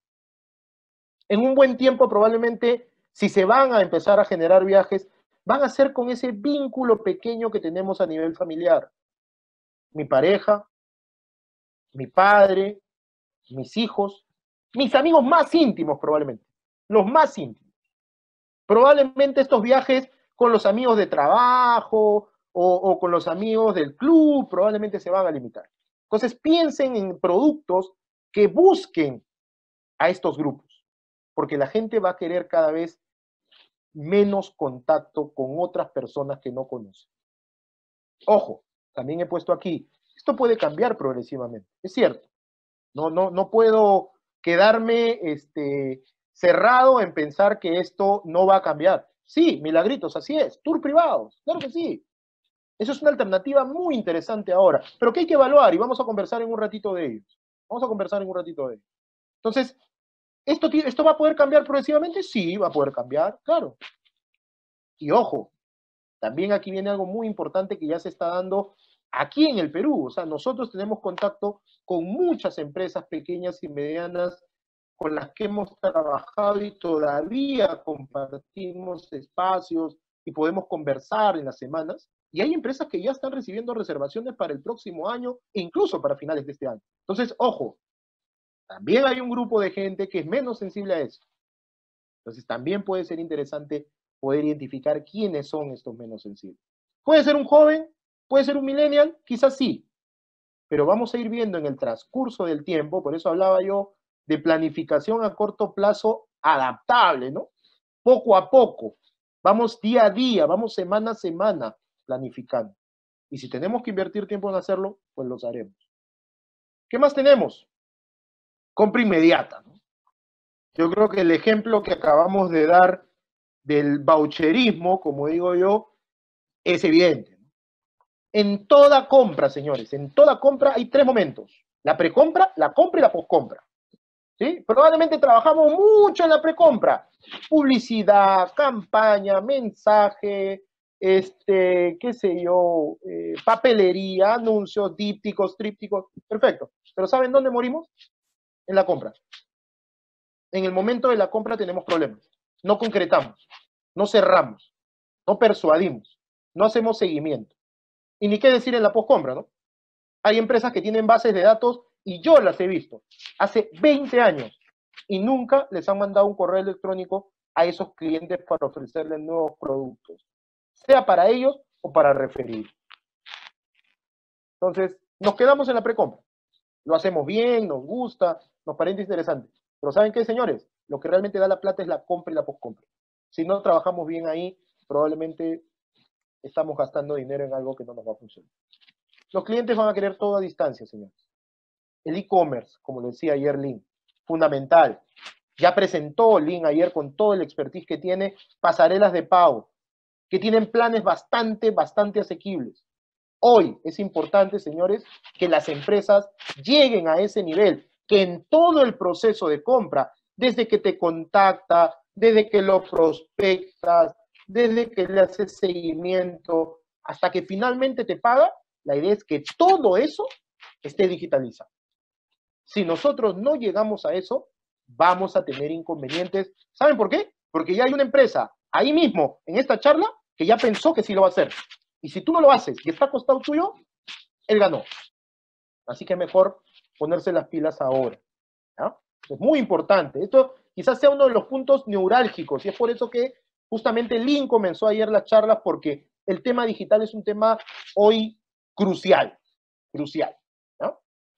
En un buen tiempo probablemente, si se van a empezar a generar viajes, van a ser con ese vínculo pequeño que tenemos a nivel familiar. Mi pareja, mi padre, mis hijos, mis amigos más íntimos probablemente, los más íntimos. Probablemente estos viajes con los amigos de trabajo o, o con los amigos del club probablemente se van a limitar. Entonces piensen en productos que busquen a estos grupos, porque la gente va a querer cada vez menos contacto con otras personas que no conocen. Ojo, también he puesto aquí, esto puede cambiar progresivamente, es cierto. No, no, no puedo quedarme este, cerrado en pensar que esto no va a cambiar. Sí, milagritos, así es. Tour privados, claro que sí. Eso es una alternativa muy interesante ahora, pero que hay que evaluar y vamos a conversar en un ratito de ellos. Vamos a conversar en un ratito de ellos. Entonces, ¿esto, ¿esto va a poder cambiar progresivamente? Sí, va a poder cambiar, claro. Y ojo, también aquí viene algo muy importante que ya se está dando aquí en el Perú. O sea, nosotros tenemos contacto con muchas empresas pequeñas y medianas con las que hemos trabajado y todavía compartimos espacios y podemos conversar en las semanas. Y hay empresas que ya están recibiendo reservaciones para el próximo año e incluso para finales de este año. Entonces, ojo, también hay un grupo de gente que es menos sensible a eso. Entonces, también puede ser interesante poder identificar quiénes son estos menos sensibles. Puede ser un joven, puede ser un millennial, quizás sí, pero vamos a ir viendo en el transcurso del tiempo, por eso hablaba yo de planificación a corto plazo adaptable, ¿no? Poco a poco, vamos día a día, vamos semana a semana planificando. Y si tenemos que invertir tiempo en hacerlo, pues lo haremos. ¿Qué más tenemos? Compra inmediata, ¿no? Yo creo que el ejemplo que acabamos de dar del voucherismo, como digo yo, es evidente. En toda compra, señores, en toda compra hay tres momentos. La precompra, la compra y la poscompra. ¿Sí? Probablemente trabajamos mucho en la precompra. Publicidad, campaña, mensaje, este, qué sé yo, eh, papelería, anuncios, dípticos, trípticos. Perfecto. Pero ¿saben dónde morimos? En la compra. En el momento de la compra tenemos problemas. No concretamos, no cerramos, no persuadimos, no hacemos seguimiento. Y ni qué decir en la postcompra, ¿no? Hay empresas que tienen bases de datos y yo las he visto hace veinte años y nunca les han mandado un correo electrónico a esos clientes para ofrecerles nuevos productos, sea para ellos o para referir. Entonces, nos quedamos en la precompra. Lo hacemos bien, nos gusta, nos parece interesante. Pero ¿saben qué, señores? Lo que realmente da la plata es la compra y la postcompra. Si no trabajamos bien ahí, probablemente estamos gastando dinero en algo que no nos va a funcionar. Los clientes van a querer todo a distancia, señores. El e-commerce, como lo decía ayer Lynn, fundamental. Ya presentó Lynn ayer con todo el expertise que tiene, pasarelas de pago, que tienen planes bastante, bastante asequibles. Hoy es importante, señores, que las empresas lleguen a ese nivel, que en todo el proceso de compra, desde que te contacta, desde que lo prospectas, desde que le haces seguimiento, hasta que finalmente te paga, la idea es que todo eso esté digitalizado. Si nosotros no llegamos a eso, vamos a tener inconvenientes. ¿Saben por qué? Porque ya hay una empresa ahí mismo, en esta charla, que ya pensó que sí lo va a hacer. Y si tú no lo haces y está a costado tuyo, él ganó. Así que mejor ponerse las pilas ahora. ¿Ya? Es muy importante. Esto quizás sea uno de los puntos neurálgicos y es por eso que justamente Lynn comenzó ayer las charlas, porque el tema digital es un tema hoy crucial. Crucial. ¿Ya?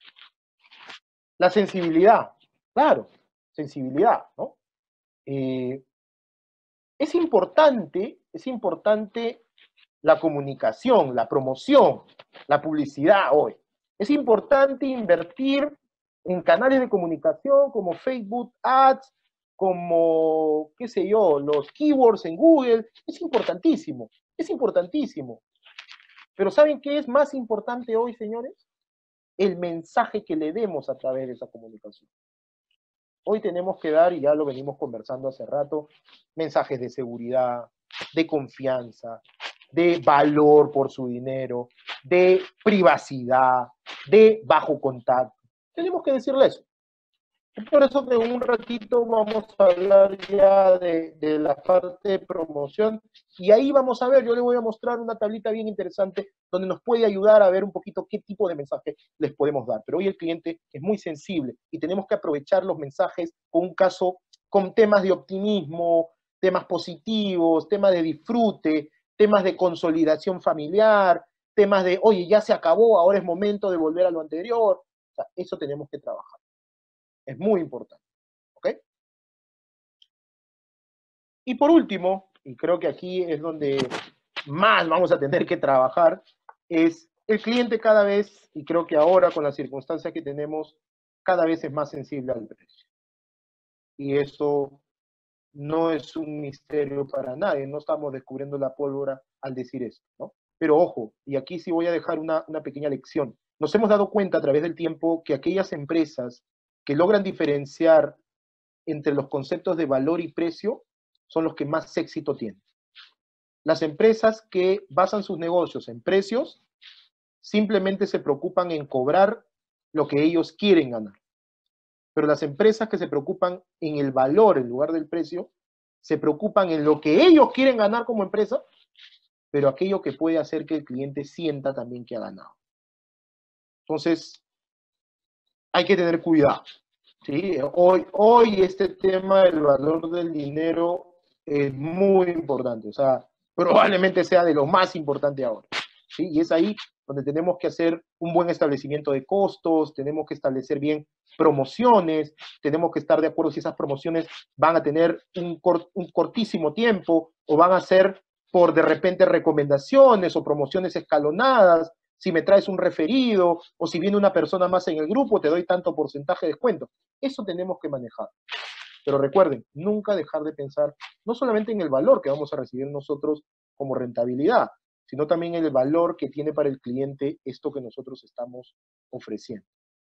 La sensibilidad. Claro, sensibilidad, ¿no? Eh, es importante, es importante la comunicación, la promoción, la publicidad hoy. Es importante invertir en canales de comunicación como Facebook Ads, como, qué sé yo, los keywords en Google. Es importantísimo, es importantísimo. Pero ¿saben qué es más importante hoy, señores? El mensaje que le demos a través de esa comunicación. Hoy tenemos que dar, y ya lo venimos conversando hace rato, mensajes de seguridad, de confianza, de valor por su dinero, de privacidad, de bajo contacto. Tenemos que decirle eso. Por eso que en un ratito vamos a hablar ya de, de la parte de promoción, y ahí vamos a ver, yo le voy a mostrar una tablita bien interesante donde nos puede ayudar a ver un poquito qué tipo de mensaje les podemos dar. Pero hoy el cliente es muy sensible y tenemos que aprovechar los mensajes con un caso, con temas de optimismo, temas positivos, temas de disfrute, temas de consolidación familiar, temas de, oye, ya se acabó, ahora es momento de volver a lo anterior. O sea, eso tenemos que trabajar. Es muy importante, ¿ok? Y por último, y creo que aquí es donde más vamos a tener que trabajar, es el cliente cada vez, y creo que ahora con las circunstancias que tenemos, cada vez es más sensible al precio. Y eso no es un misterio para nadie, no estamos descubriendo la pólvora al decir esto, ¿no? Pero ojo, y aquí sí voy a dejar una, una pequeña lección. Nos hemos dado cuenta a través del tiempo que aquellas empresas que logran diferenciar entre los conceptos de valor y precio son los que más éxito tienen. Las empresas que basan sus negocios en precios simplemente se preocupan en cobrar lo que ellos quieren ganar. Pero las empresas que se preocupan en el valor en lugar del precio, se preocupan en lo que ellos quieren ganar como empresa, pero aquello que puede hacer que el cliente sienta también que ha ganado. Entonces, hay que tener cuidado. ¿Sí? Hoy, hoy este tema del valor del dinero es muy importante, o sea, probablemente sea de lo más importante ahora, ¿sí? Y es ahí donde tenemos que hacer un buen establecimiento de costos, tenemos que establecer bien promociones, tenemos que estar de acuerdo si esas promociones van a tener un, cort, un cortísimo tiempo o van a ser por de repente recomendaciones o promociones escalonadas. Si me traes un referido o si viene una persona más en el grupo, te doy tanto porcentaje de descuento. Eso tenemos que manejar. Pero recuerden, nunca dejar de pensar no solamente en el valor que vamos a recibir nosotros como rentabilidad, sino también en el valor que tiene para el cliente esto que nosotros estamos ofreciendo.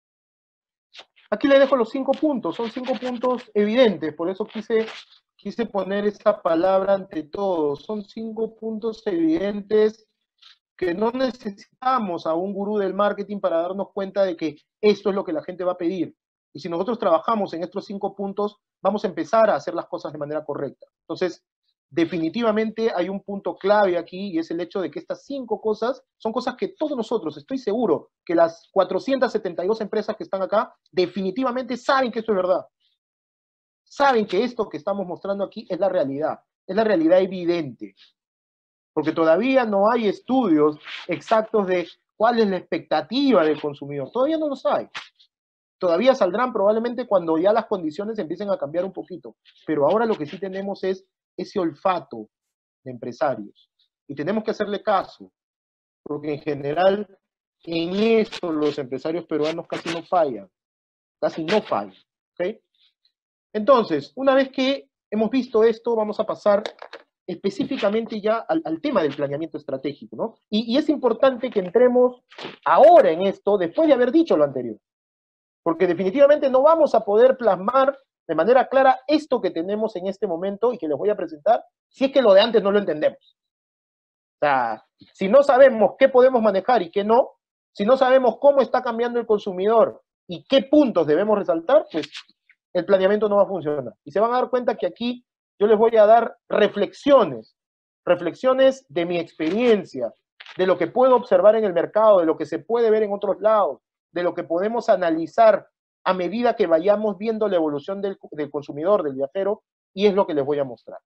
Aquí le dejo los cinco puntos, son cinco puntos evidentes, por eso quise, quise poner esta palabra ante todo. Son cinco puntos evidentes que no necesitamos a un gurú del marketing para darnos cuenta de que esto es lo que la gente va a pedir. Y si nosotros trabajamos en estos cinco puntos, vamos a empezar a hacer las cosas de manera correcta. Entonces, definitivamente hay un punto clave aquí y es el hecho de que estas cinco cosas son cosas que todos nosotros, estoy seguro que las cuatrocientas setenta y dos empresas que están acá definitivamente saben que esto es verdad. Saben que esto que estamos mostrando aquí es la realidad, es la realidad evidente. Porque todavía no hay estudios exactos de cuál es la expectativa del consumidor. Todavía no los hay. Todavía saldrán probablemente cuando ya las condiciones empiecen a cambiar un poquito. Pero ahora lo que sí tenemos es ese olfato de empresarios. Y tenemos que hacerle caso, porque en general en eso los empresarios peruanos casi no fallan. Casi no fallan. ¿Okay? Entonces, una vez que hemos visto esto, vamos a pasar específicamente ya al, al tema del planeamiento estratégico, ¿no? Y, y es importante que entremos ahora en esto, después de haber dicho lo anterior, porque definitivamente no vamos a poder plasmar de manera clara esto que tenemos en este momento y que les voy a presentar, si es que lo de antes no lo entendemos. O sea, si no sabemos qué podemos manejar y qué no, si no sabemos cómo está cambiando el consumidor y qué puntos debemos resaltar, pues el planeamiento no va a funcionar. Y se van a dar cuenta que aquí yo les voy a dar reflexiones, reflexiones de mi experiencia, de lo que puedo observar en el mercado, de lo que se puede ver en otros lados, de lo que podemos analizar a medida que vayamos viendo la evolución del, del consumidor, del viajero, y es lo que les voy a mostrar.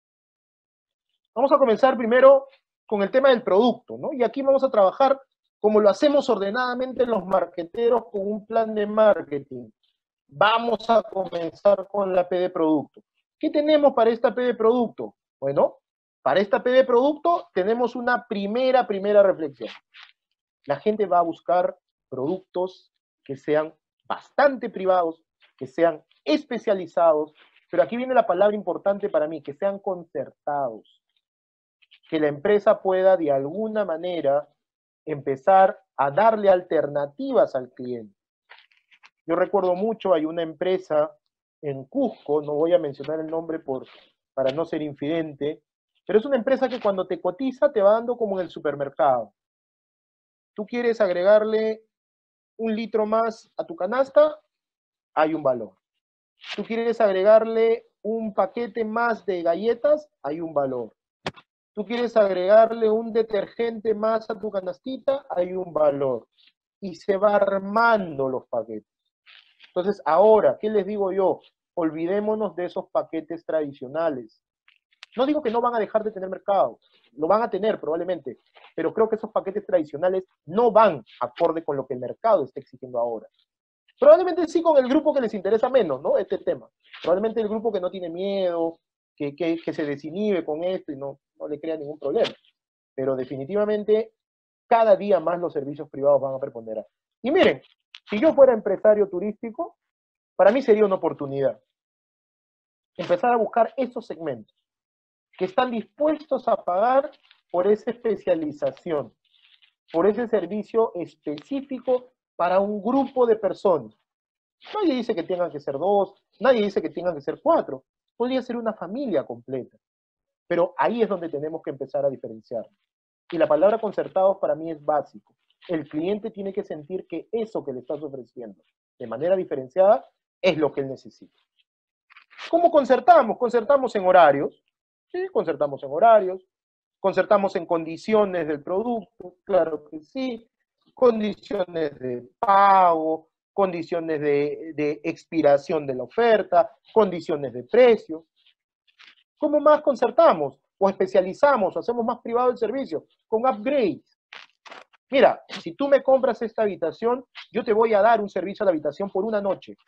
Vamos a comenzar primero con el tema del producto, ¿no? Y aquí vamos a trabajar como lo hacemos ordenadamente los marketeros con un plan de marketing. Vamos a comenzar con la P de producto. ¿Qué tenemos para esta P de producto? Bueno, para esta P de producto tenemos una primera, primera reflexión. La gente va a buscar productos que sean bastante privados, que sean especializados, pero aquí viene la palabra importante para mí, que sean concertados, que la empresa pueda de alguna manera empezar a darle alternativas al cliente. Yo recuerdo mucho, hay una empresa en Cusco, no voy a mencionar el nombre por, para no ser infidente, pero es una empresa que cuando te cotiza te va dando como en el supermercado. Tú quieres agregarle un litro más a tu canasta, hay un valor. Tú quieres agregarle un paquete más de galletas, hay un valor. Tú quieres agregarle un detergente más a tu canastita, hay un valor. Y se va armando los paquetes. Entonces, ahora, ¿qué les digo yo? Olvidémonos de esos paquetes tradicionales. No digo que no van a dejar de tener mercado, lo van a tener probablemente, pero creo que esos paquetes tradicionales no van acorde con lo que el mercado está exigiendo ahora. Probablemente sí con el grupo que les interesa menos, ¿no? Este tema. Probablemente el grupo que no tiene miedo, que, que, que se desinhibe con esto y no, no le crea ningún problema. Pero definitivamente, cada día más los servicios privados van a preponderar. Y miren, si yo fuera empresario turístico, para mí sería una oportunidad empezar a buscar esos segmentos que están dispuestos a pagar por esa especialización, por ese servicio específico para un grupo de personas. Nadie dice que tengan que ser dos, nadie dice que tengan que ser cuatro, podría ser una familia completa, pero ahí es donde tenemos que empezar a diferenciar. Y la palabra concertados para mí es básico. El cliente tiene que sentir que eso que le estás ofreciendo de manera diferenciada es lo que él necesita. ¿Cómo concertamos? Concertamos en horarios, sí, concertamos en horarios, concertamos en condiciones del producto, claro que sí, condiciones de pago, condiciones de, de expiración de la oferta, condiciones de precio. ¿Cómo más concertamos? O especializamos, o hacemos más privado el servicio, con upgrades. Mira, si tú me compras esta habitación, yo te voy a dar un servicio a la habitación por una noche.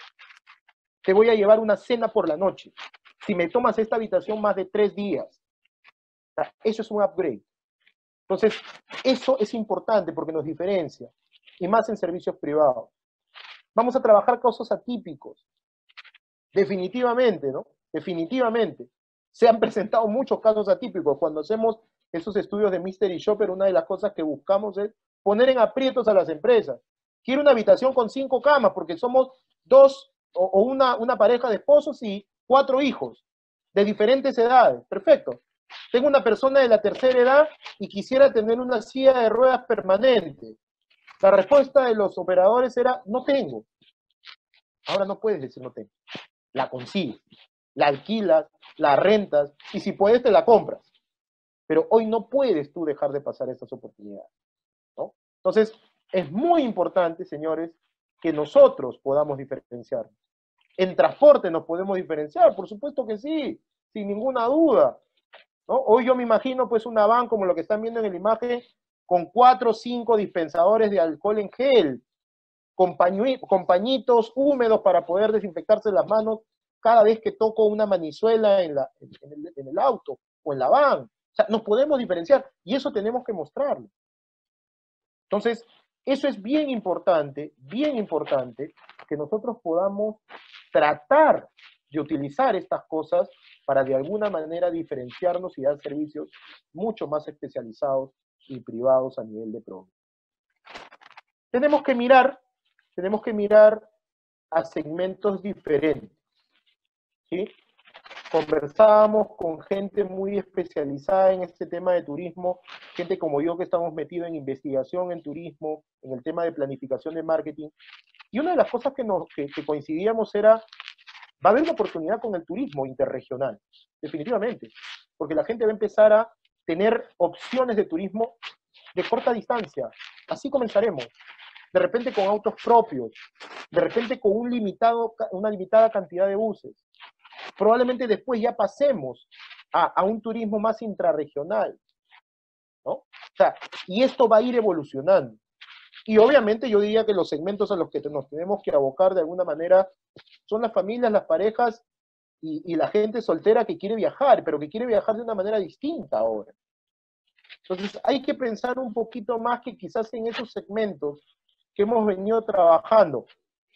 Te voy a llevar una cena por la noche. Si me tomas esta habitación más de tres días. O sea, eso es un upgrade. Entonces, eso es importante porque nos diferencia. Y más en servicios privados. Vamos a trabajar casos atípicos. Definitivamente, ¿no? Definitivamente. Se han presentado muchos casos atípicos. Cuando hacemos esos estudios de Mystery Shopper, una de las cosas que buscamos es poner en aprietos a las empresas. Quiero una habitación con cinco camas porque somos dos o, o una, una pareja de esposos y cuatro hijos de diferentes edades. Perfecto. Tengo una persona de la tercera edad y quisiera tener una silla de ruedas permanente. La respuesta de los operadores era, no tengo. Ahora no puedes decir no tengo. La consigues, la alquilas, la rentas y si puedes te la compras. Pero hoy no puedes tú dejar de pasar estas oportunidades, ¿no? Entonces, es muy importante, señores, que nosotros podamos diferenciarnos. En transporte nos podemos diferenciar, por supuesto que sí, sin ninguna duda, ¿no? Hoy yo me imagino pues una van como lo que están viendo en la imagen, con cuatro o cinco dispensadores de alcohol en gel, con, pañu con pañitos húmedos para poder desinfectarse las manos cada vez que toco una manizuela en, la, en, el, en el auto o en la van. O sea, nos podemos diferenciar y eso tenemos que mostrarlo. Entonces, eso es bien importante, bien importante, que nosotros podamos tratar de utilizar estas cosas para de alguna manera diferenciarnos y dar servicios mucho más especializados y privados a nivel de producto. Tenemos que mirar, tenemos que mirar a segmentos diferentes, ¿sí? Conversábamos con gente muy especializada en este tema de turismo, gente como yo que estamos metidos en investigación en turismo, en el tema de planificación de marketing, y una de las cosas que, nos, que, que coincidíamos era, va a haber una oportunidad con el turismo interregional, definitivamente, porque la gente va a empezar a tener opciones de turismo de corta distancia, así comenzaremos, de repente con autos propios, de repente con un limitado, una limitada cantidad de buses. Probablemente después ya pasemos a, a un turismo más intrarregional, ¿no? O sea, y esto va a ir evolucionando. Y obviamente yo diría que los segmentos a los que nos tenemos que abocar de alguna manera son las familias, las parejas y, y la gente soltera que quiere viajar, pero que quiere viajar de una manera distinta ahora. Entonces hay que pensar un poquito más que quizás en esos segmentos que hemos venido trabajando.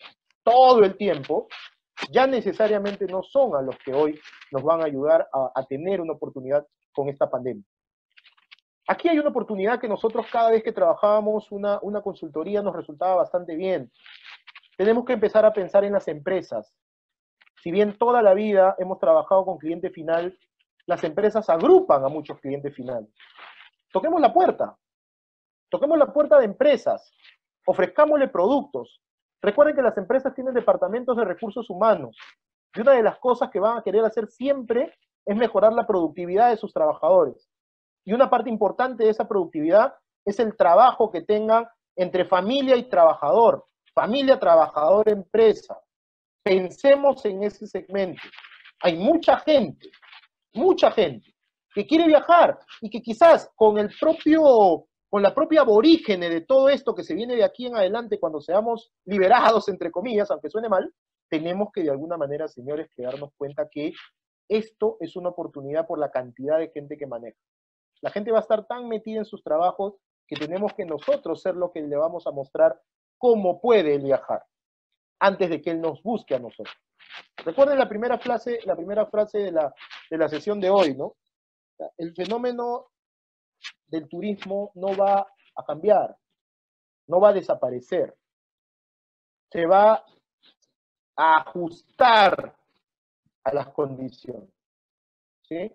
todo el tiempo, ya necesariamente no son a los que hoy nos van a ayudar a, a tener una oportunidad con esta pandemia. Aquí hay una oportunidad que nosotros cada vez que trabajábamos una, una consultoría nos resultaba bastante bien. Tenemos que empezar a pensar en las empresas. Si bien toda la vida hemos trabajado con cliente final, las empresas agrupan a muchos clientes finales. Toquemos la puerta. Toquemos la puerta de empresas. Ofrezcámosle productos. Recuerden que las empresas tienen departamentos de recursos humanos. Y una de las cosas que van a querer hacer siempre es mejorar la productividad de sus trabajadores. Y una parte importante de esa productividad es el trabajo que tengan entre familia y trabajador. Familia, trabajador, empresa. Pensemos en ese segmento. Hay mucha gente, mucha gente, que quiere viajar y que quizás con el propio, con la propia aborígene de todo esto que se viene de aquí en adelante, cuando seamos liberados, entre comillas, aunque suene mal, tenemos que de alguna manera, señores, que darnos cuenta que esto es una oportunidad por la cantidad de gente que maneja. La gente va a estar tan metida en sus trabajos que tenemos que nosotros ser lo que le vamos a mostrar cómo puede él viajar, antes de que él nos busque a nosotros. Recuerden la primera frase, la primera frase de la, de la sesión de hoy, ¿no? El fenómeno del turismo no va a cambiar, no va a desaparecer. Se va a ajustar a las condiciones, ¿sí?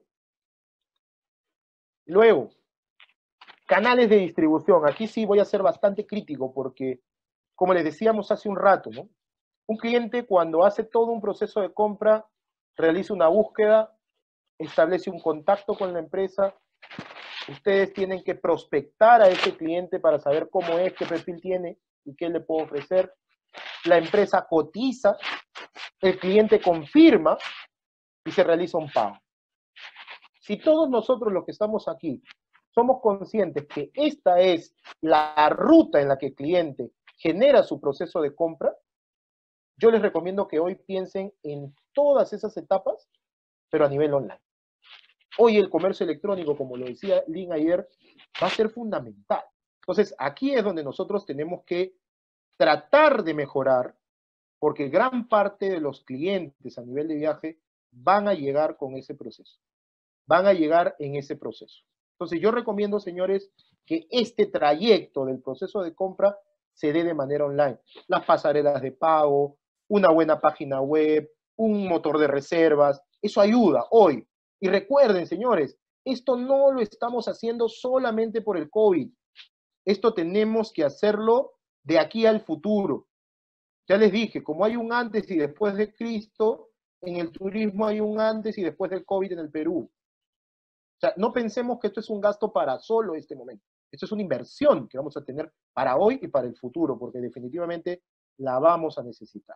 Luego, canales de distribución. Aquí sí voy a ser bastante crítico porque, como les decíamos hace un rato, ¿no? Un cliente cuando hace todo un proceso de compra, realiza una búsqueda, establece un contacto con la empresa, ustedes tienen que prospectar a ese cliente para saber cómo es, qué perfil tiene y qué le puedo ofrecer. La empresa cotiza, el cliente confirma y se realiza un pago. Si todos nosotros los que estamos aquí somos conscientes que esta es la ruta en la que el cliente genera su proceso de compra, yo les recomiendo que hoy piensen en todas esas etapas, pero a nivel online. Hoy el comercio electrónico, como lo decía Lynn ayer, va a ser fundamental. Entonces, aquí es donde nosotros tenemos que tratar de mejorar, porque gran parte de los clientes a nivel de viaje van a llegar con ese proceso. Van a llegar en ese proceso. Entonces, yo recomiendo, señores, que este trayecto del proceso de compra se dé de manera online. Las pasarelas de pago, una buena página web, un motor de reservas, eso ayuda hoy. Y recuerden, señores, esto no lo estamos haciendo solamente por el COVID. Esto tenemos que hacerlo de aquí al futuro. Ya les dije, como hay un antes y después de Cristo, en el turismo hay un antes y después del COVID en el Perú. O sea, no pensemos que esto es un gasto para solo este momento. Esto es una inversión que vamos a tener para hoy y para el futuro, porque definitivamente la vamos a necesitar.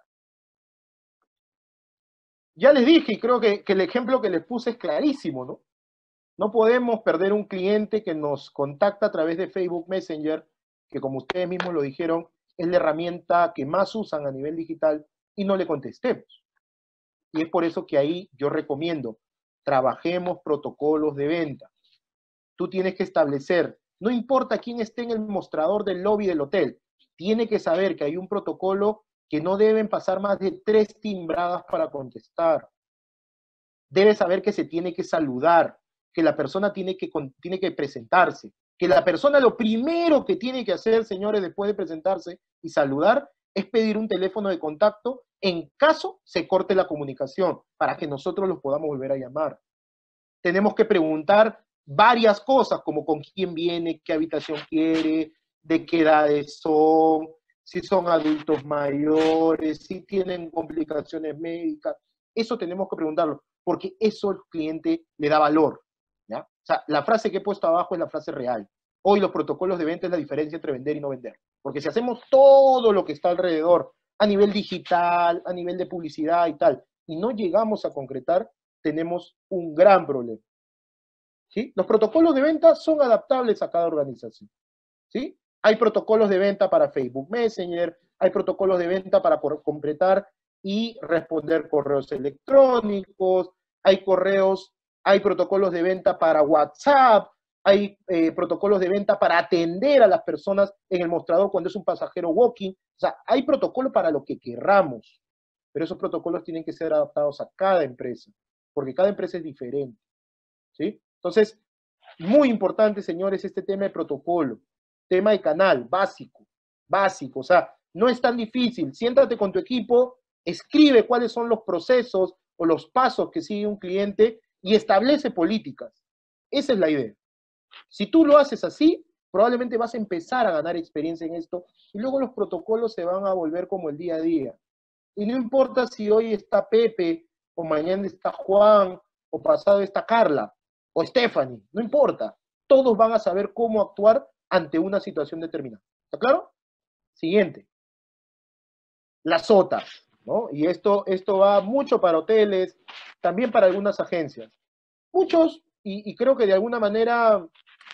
Ya les dije, y creo que, que el ejemplo que les puse es clarísimo, ¿no? No podemos perder un cliente que nos contacta a través de Facebook Messenger, que como ustedes mismos lo dijeron, es la herramienta que más usan a nivel digital, y no le contestemos. Y es por eso que ahí yo recomiendo, trabajemos protocolos de venta. Tú tienes que establecer, no importa quién esté en el mostrador del lobby del hotel, tiene que saber que hay un protocolo que no deben pasar más de tres timbradas para contestar. Debe saber que se tiene que saludar, que la persona tiene que, tiene que presentarse, que la persona lo primero que tiene que hacer, señores, después de presentarse y saludar, es pedir un teléfono de contacto en caso se corte la comunicación, para que nosotros los podamos volver a llamar. Tenemos que preguntar varias cosas, como con quién viene, qué habitación quiere, de qué edades son, si son adultos mayores, si tienen complicaciones médicas. Eso tenemos que preguntarlo, porque eso el cliente le da valor, ¿ya? O sea, la frase que he puesto abajo es la frase real. Hoy los protocolos de venta es la diferencia entre vender y no vender. Porque si hacemos todo lo que está alrededor, a nivel digital, a nivel de publicidad y tal, y no llegamos a concretar, tenemos un gran problema. ¿Sí? Los protocolos de venta son adaptables a cada organización. ¿Sí? Hay protocolos de venta para Facebook Messenger, hay protocolos de venta para completar y responder correos electrónicos, hay correos, hay protocolos de venta para WhatsApp, hay eh, protocolos de venta para atender a las personas en el mostrador cuando es un pasajero walking. O sea, hay protocolos para lo que querramos, pero esos protocolos tienen que ser adaptados a cada empresa, porque cada empresa es diferente, ¿sí? Entonces, muy importante, señores, este tema de protocolo, tema de canal, básico, básico, o sea, no es tan difícil. Siéntate con tu equipo, escribe cuáles son los procesos o los pasos que sigue un cliente y establece políticas. Esa es la idea. Si tú lo haces así, probablemente vas a empezar a ganar experiencia en esto y luego los protocolos se van a volver como el día a día. Y no importa si hoy está Pepe o mañana está Juan o pasado está Carla o Stephanie, no importa. Todos van a saber cómo actuar ante una situación determinada. ¿Está claro? Siguiente. Las SOTAs, ¿no? Y esto, esto va mucho para hoteles, también para algunas agencias. Muchos, y, y creo que de alguna manera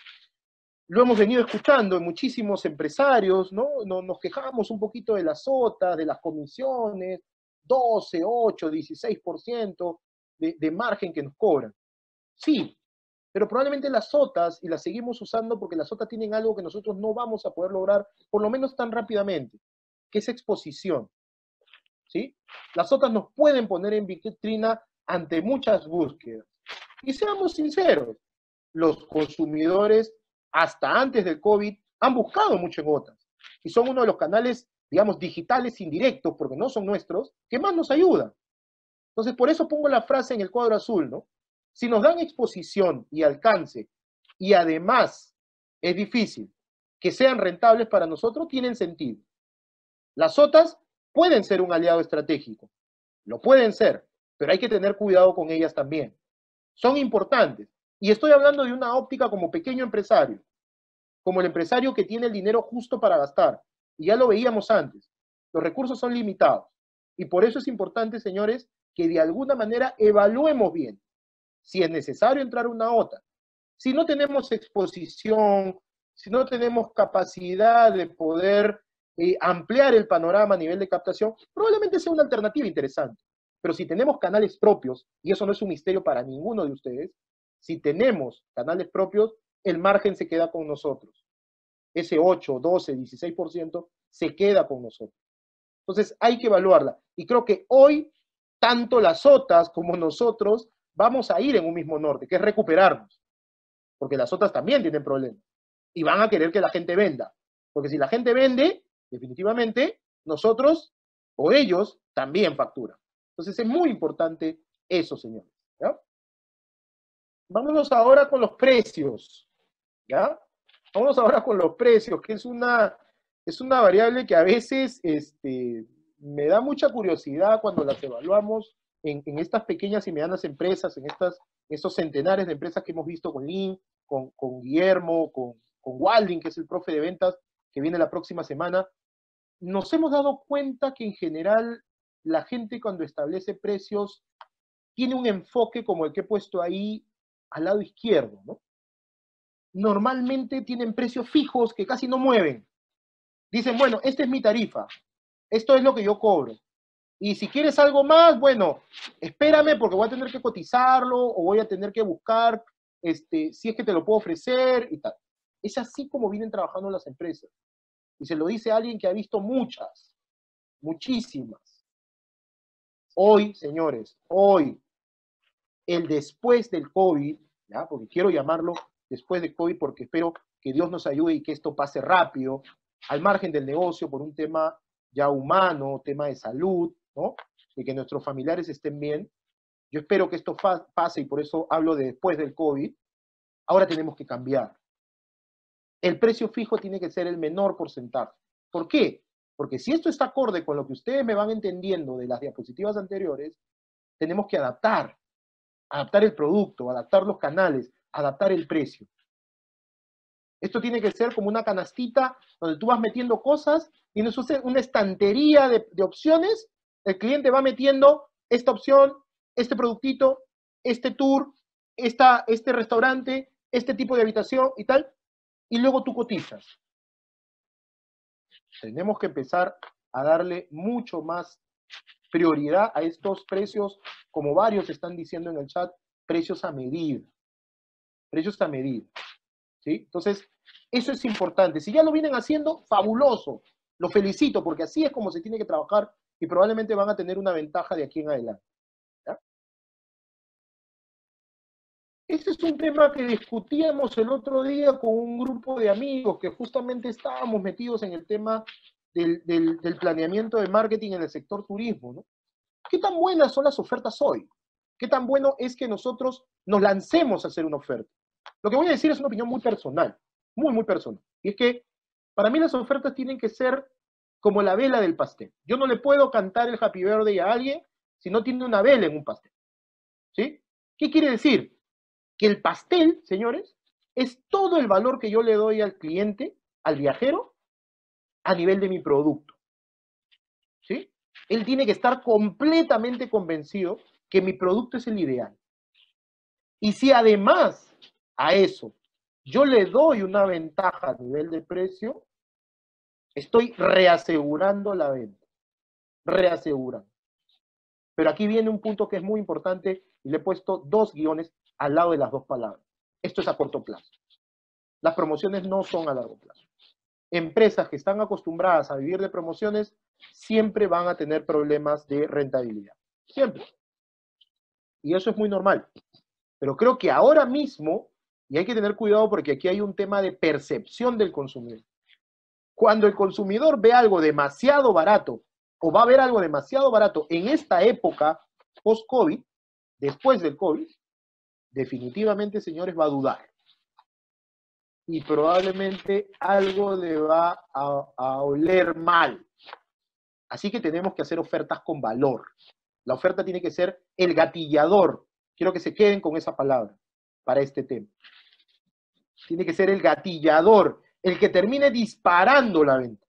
lo hemos venido escuchando en muchísimos empresarios, ¿no? Nos, nos quejamos un poquito de las SOTAs, de las comisiones, doce, ocho, dieciséis por ciento de, de margen que nos cobran. Sí, pero probablemente las SOTAs, y las seguimos usando porque las SOTAs tienen algo que nosotros no vamos a poder lograr, por lo menos tan rápidamente, que es exposición, ¿sí? Las SOTAs nos pueden poner en vitrina ante muchas búsquedas. Y seamos sinceros, los consumidores, hasta antes del COVID, han buscado mucho en otras. Y son uno de los canales, digamos, digitales indirectos, porque no son nuestros, que más nos ayudan. Entonces, por eso pongo la frase en el cuadro azul, ¿no? Si nos dan exposición y alcance, y además es difícil que sean rentables para nosotros, tienen sentido. Las SOTAs pueden ser un aliado estratégico, lo pueden ser, pero hay que tener cuidado con ellas también. Son importantes. Y estoy hablando de una óptica como pequeño empresario, como el empresario que tiene el dinero justo para gastar. Y ya lo veíamos antes, los recursos son limitados. Y por eso es importante, señores, que de alguna manera evaluemos bien si es necesario entrar a una OTA. Si no tenemos exposición, si no tenemos capacidad de poder eh, ampliar el panorama a nivel de captación, probablemente sea una alternativa interesante. Pero si tenemos canales propios, y eso no es un misterio para ninguno de ustedes, si tenemos canales propios, el margen se queda con nosotros. Ese ocho, doce, dieciséis por ciento se queda con nosotros. Entonces hay que evaluarla. Y creo que hoy, tanto las OTAs como nosotros vamos a ir en un mismo norte, que es recuperarnos. Porque las OTAs también tienen problemas. Y van a querer que la gente venda. Porque si la gente vende, definitivamente, nosotros o ellos también facturan. Entonces es muy importante eso, señores. ¿Ya? Vámonos ahora con los precios. ¿Ya? Vámonos ahora con los precios, que es una, es una variable que a veces este, me da mucha curiosidad cuando las evaluamos en, en estas pequeñas y medianas empresas, en estas, estos centenares de empresas que hemos visto con Lin, con, con Guillermo, con, con Walding, que es el profe de ventas que viene la próxima semana. Nos hemos dado cuenta que en general la gente cuando establece precios tiene un enfoque como el que he puesto ahí al lado izquierdo, ¿no? Normalmente tienen precios fijos que casi no mueven. Dicen, bueno, esta es mi tarifa, esto es lo que yo cobro. Y si quieres algo más, bueno, espérame porque voy a tener que cotizarlo o voy a tener que buscar este, si es que te lo puedo ofrecer y tal. Es así como vienen trabajando las empresas. Y se lo dice alguien que ha visto muchas, muchísimas. Hoy, señores, hoy, el después del COVID, ¿ya? Porque quiero llamarlo después del COVID porque espero que Dios nos ayude y que esto pase rápido, al margen del negocio, por un tema ya humano, tema de salud, ¿no? Y que nuestros familiares estén bien. Yo espero que esto pase y por eso hablo de después del COVID. Ahora tenemos que cambiar. El precio fijo tiene que ser el menor porcentaje. ¿Por qué? Porque si esto está acorde con lo que ustedes me van entendiendo de las diapositivas anteriores, tenemos que adaptar, adaptar el producto, adaptar los canales, adaptar el precio. Esto tiene que ser como una canastita donde tú vas metiendo cosas, tienes una estantería de, de opciones, el cliente va metiendo esta opción, este productito, este tour, esta, este restaurante, este tipo de habitación y tal, y luego tú cotizas. Tenemos que empezar a darle mucho más prioridad a estos precios, como varios están diciendo en el chat, precios a medida. Precios a medida. ¿sí? Entonces, eso es importante. Si ya lo vienen haciendo, fabuloso. Lo felicito, porque así es como se tiene que trabajar y probablemente van a tener una ventaja de aquí en adelante. ¿Ya? Este es un tema que discutíamos el otro día con un grupo de amigos que justamente estábamos metidos en el tema del, del, del planeamiento de marketing en el sector turismo, ¿no? ¿Qué tan buenas son las ofertas hoy? ¿Qué tan bueno es que nosotros nos lancemos a hacer una oferta? Lo que voy a decir es una opinión muy personal, muy, muy personal. Y es que para mí las ofertas tienen que ser como la vela del pastel. Yo no le puedo cantar el Happy Birthday a alguien si no tiene una vela en un pastel. ¿Sí? ¿Qué quiere decir? Que el pastel, señores, es todo el valor que yo le doy al cliente, al viajero, a nivel de mi producto. ¿Sí? Él tiene que estar completamente convencido que mi producto es el ideal. Y si además a eso yo le doy una ventaja a nivel de precio, estoy reasegurando la venta. Reasegurando. Pero aquí viene un punto que es muy importante y le he puesto dos guiones al lado de las dos palabras. Esto es a corto plazo. Las promociones no son a largo plazo. Empresas que están acostumbradas a vivir de promociones siempre van a tener problemas de rentabilidad. Siempre. Y eso es muy normal. Pero creo que ahora mismo, y hay que tener cuidado porque aquí hay un tema de percepción del consumidor. Cuando el consumidor ve algo demasiado barato o va a ver algo demasiado barato en esta época post-COVID, después del COVID, definitivamente, señores, va a dudar. Y probablemente algo le va a, a oler mal. Así que tenemos que hacer ofertas con valor. La oferta tiene que ser el gatillador. Quiero que se queden con esa palabra para este tema. Tiene que ser el gatillador, el que termine disparando la venta.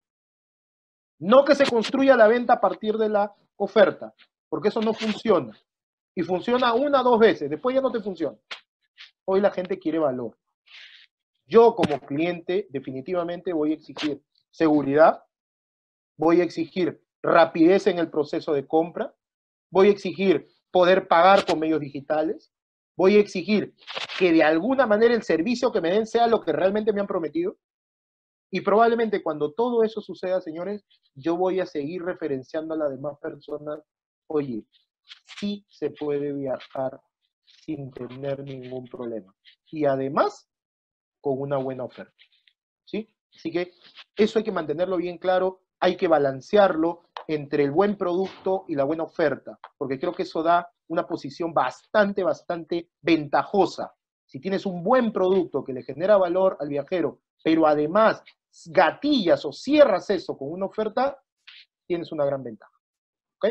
No que se construya la venta a partir de la oferta, porque eso no funciona. Y funciona una o dos veces, después ya no te funciona. Hoy la gente quiere valor. Yo como cliente definitivamente voy a exigir seguridad, voy a exigir rapidez en el proceso de compra, voy a exigir poder pagar con medios digitales, voy a exigir que de alguna manera el servicio que me den sea lo que realmente me han prometido. Y probablemente cuando todo eso suceda, señores, yo voy a seguir referenciando a las demás personas, oye, sí se puede viajar sin tener ningún problema. Y además, con una buena oferta. ¿Sí? Así que eso hay que mantenerlo bien claro, hay que balancearlo entre el buen producto y la buena oferta, porque creo que eso da una posición bastante, bastante ventajosa. Si tienes un buen producto que le genera valor al viajero, pero además gatillas o cierras eso con una oferta, tienes una gran ventaja. ¿Ok?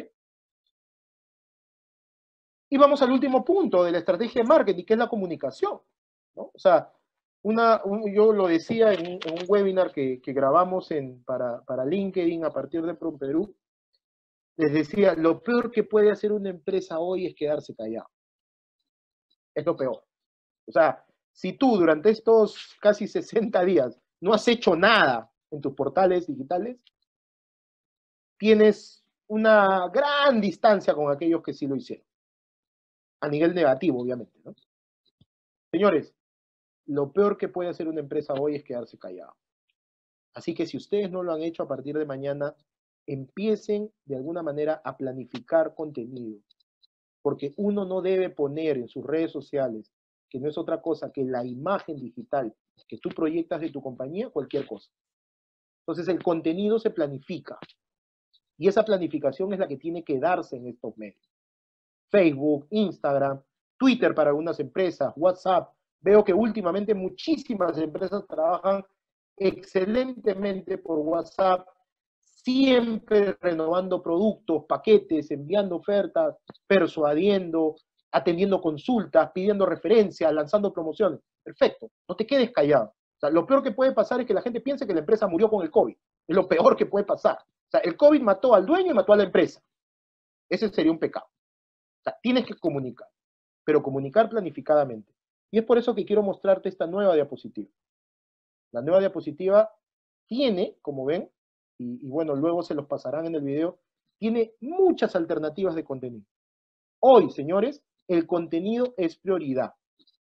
Y vamos al último punto de la estrategia de marketing, que es la comunicación, ¿no? O sea, una, un, yo lo decía en un, en un webinar que, que grabamos en, para, para LinkedIn a partir de PromPerú, les decía, lo peor que puede hacer una empresa hoy es quedarse callado. Es lo peor. O sea, si tú durante estos casi sesenta días no has hecho nada en tus portales digitales, tienes una gran distancia con aquellos que sí lo hicieron. A nivel negativo, obviamente, ¿no? Señores, lo peor que puede hacer una empresa hoy es quedarse callado. Así que si ustedes no lo han hecho a partir de mañana, empiecen de alguna manera a planificar contenido. Porque uno no debe poner en sus redes sociales, que no es otra cosa que la imagen digital que tú proyectas de tu compañía, cualquier cosa. Entonces el contenido se planifica. Y esa planificación es la que tiene que darse en estos medios. Facebook, Instagram, Twitter para algunas empresas, WhatsApp. Veo que últimamente muchísimas empresas trabajan excelentemente por WhatsApp, siempre renovando productos, paquetes, enviando ofertas, persuadiendo, atendiendo consultas, pidiendo referencias, lanzando promociones. Perfecto, no te quedes callado. O sea, lo peor que puede pasar es que la gente piense que la empresa murió con el COVID. Es lo peor que puede pasar. O sea, el COVID mató al dueño y mató a la empresa. Ese sería un pecado. O sea, tienes que comunicar, pero comunicar planificadamente. Y es por eso que quiero mostrarte esta nueva diapositiva. La nueva diapositiva tiene, como ven, y, y bueno, luego se los pasarán en el video, tiene muchas alternativas de contenido. Hoy, señores, el contenido es prioridad.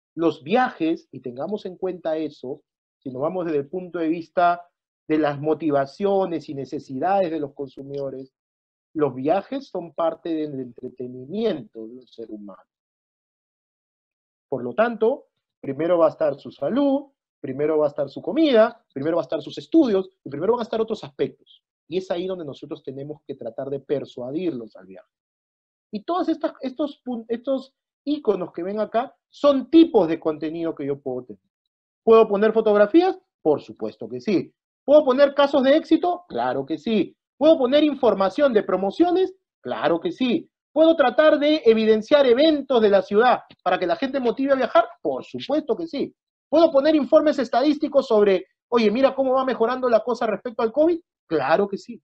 Los viajes, y tengamos en cuenta eso, si nos vamos desde el punto de vista de las motivaciones y necesidades de los consumidores, los viajes son parte del entretenimiento de un ser humano. Por lo tanto, primero va a estar su salud, primero va a estar su comida, primero va a estar sus estudios, y primero van a estar otros aspectos. Y es ahí donde nosotros tenemos que tratar de persuadirlos al viaje. Y todos estas, estos, estos iconos que ven acá son tipos de contenido que yo puedo tener. ¿Puedo poner fotografías? Por supuesto que sí. ¿Puedo poner casos de éxito? Claro que sí. ¿Puedo poner información de promociones? Claro que sí. ¿Puedo tratar de evidenciar eventos de la ciudad para que la gente motive a viajar? Por supuesto que sí. ¿Puedo poner informes estadísticos sobre, oye, mira cómo va mejorando la cosa respecto al COVID? Claro que sí.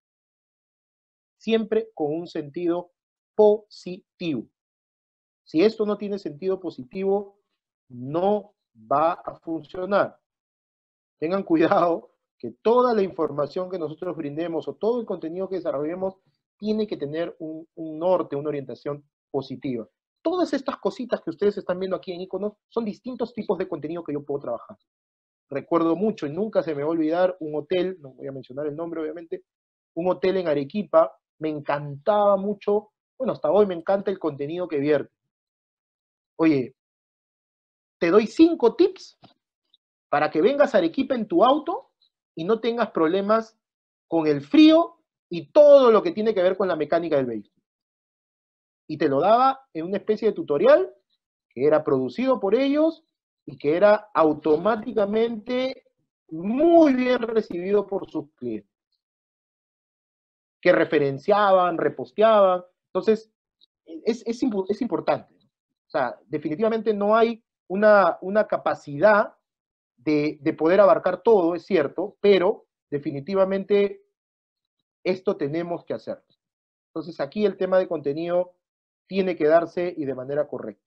Siempre con un sentido positivo. Si esto no tiene sentido positivo, no va a funcionar. Tengan cuidado que toda la información que nosotros brindemos o todo el contenido que desarrollemos tiene que tener un, un norte, una orientación positiva. Todas estas cositas que ustedes están viendo aquí en Iconos son distintos tipos de contenido que yo puedo trabajar. Recuerdo mucho y nunca se me va a olvidar un hotel, no voy a mencionar el nombre obviamente, un hotel en Arequipa, me encantaba mucho, bueno, hasta hoy me encanta el contenido que vierte. Oye, te doy cinco tips para que vengas a Arequipa en tu auto y no tengas problemas con el frío y todo lo que tiene que ver con la mecánica del vehículo. Y te lo daba en una especie de tutorial que era producido por ellos y que era automáticamente muy bien recibido por sus clientes, que referenciaban, reposteaban. Entonces, es, es, es importante. O sea, definitivamente no hay una, una capacidad de, de poder abarcar todo, es cierto, pero definitivamente esto tenemos que hacerlo. Entonces, aquí el tema de contenido tiene que darse y de manera correcta.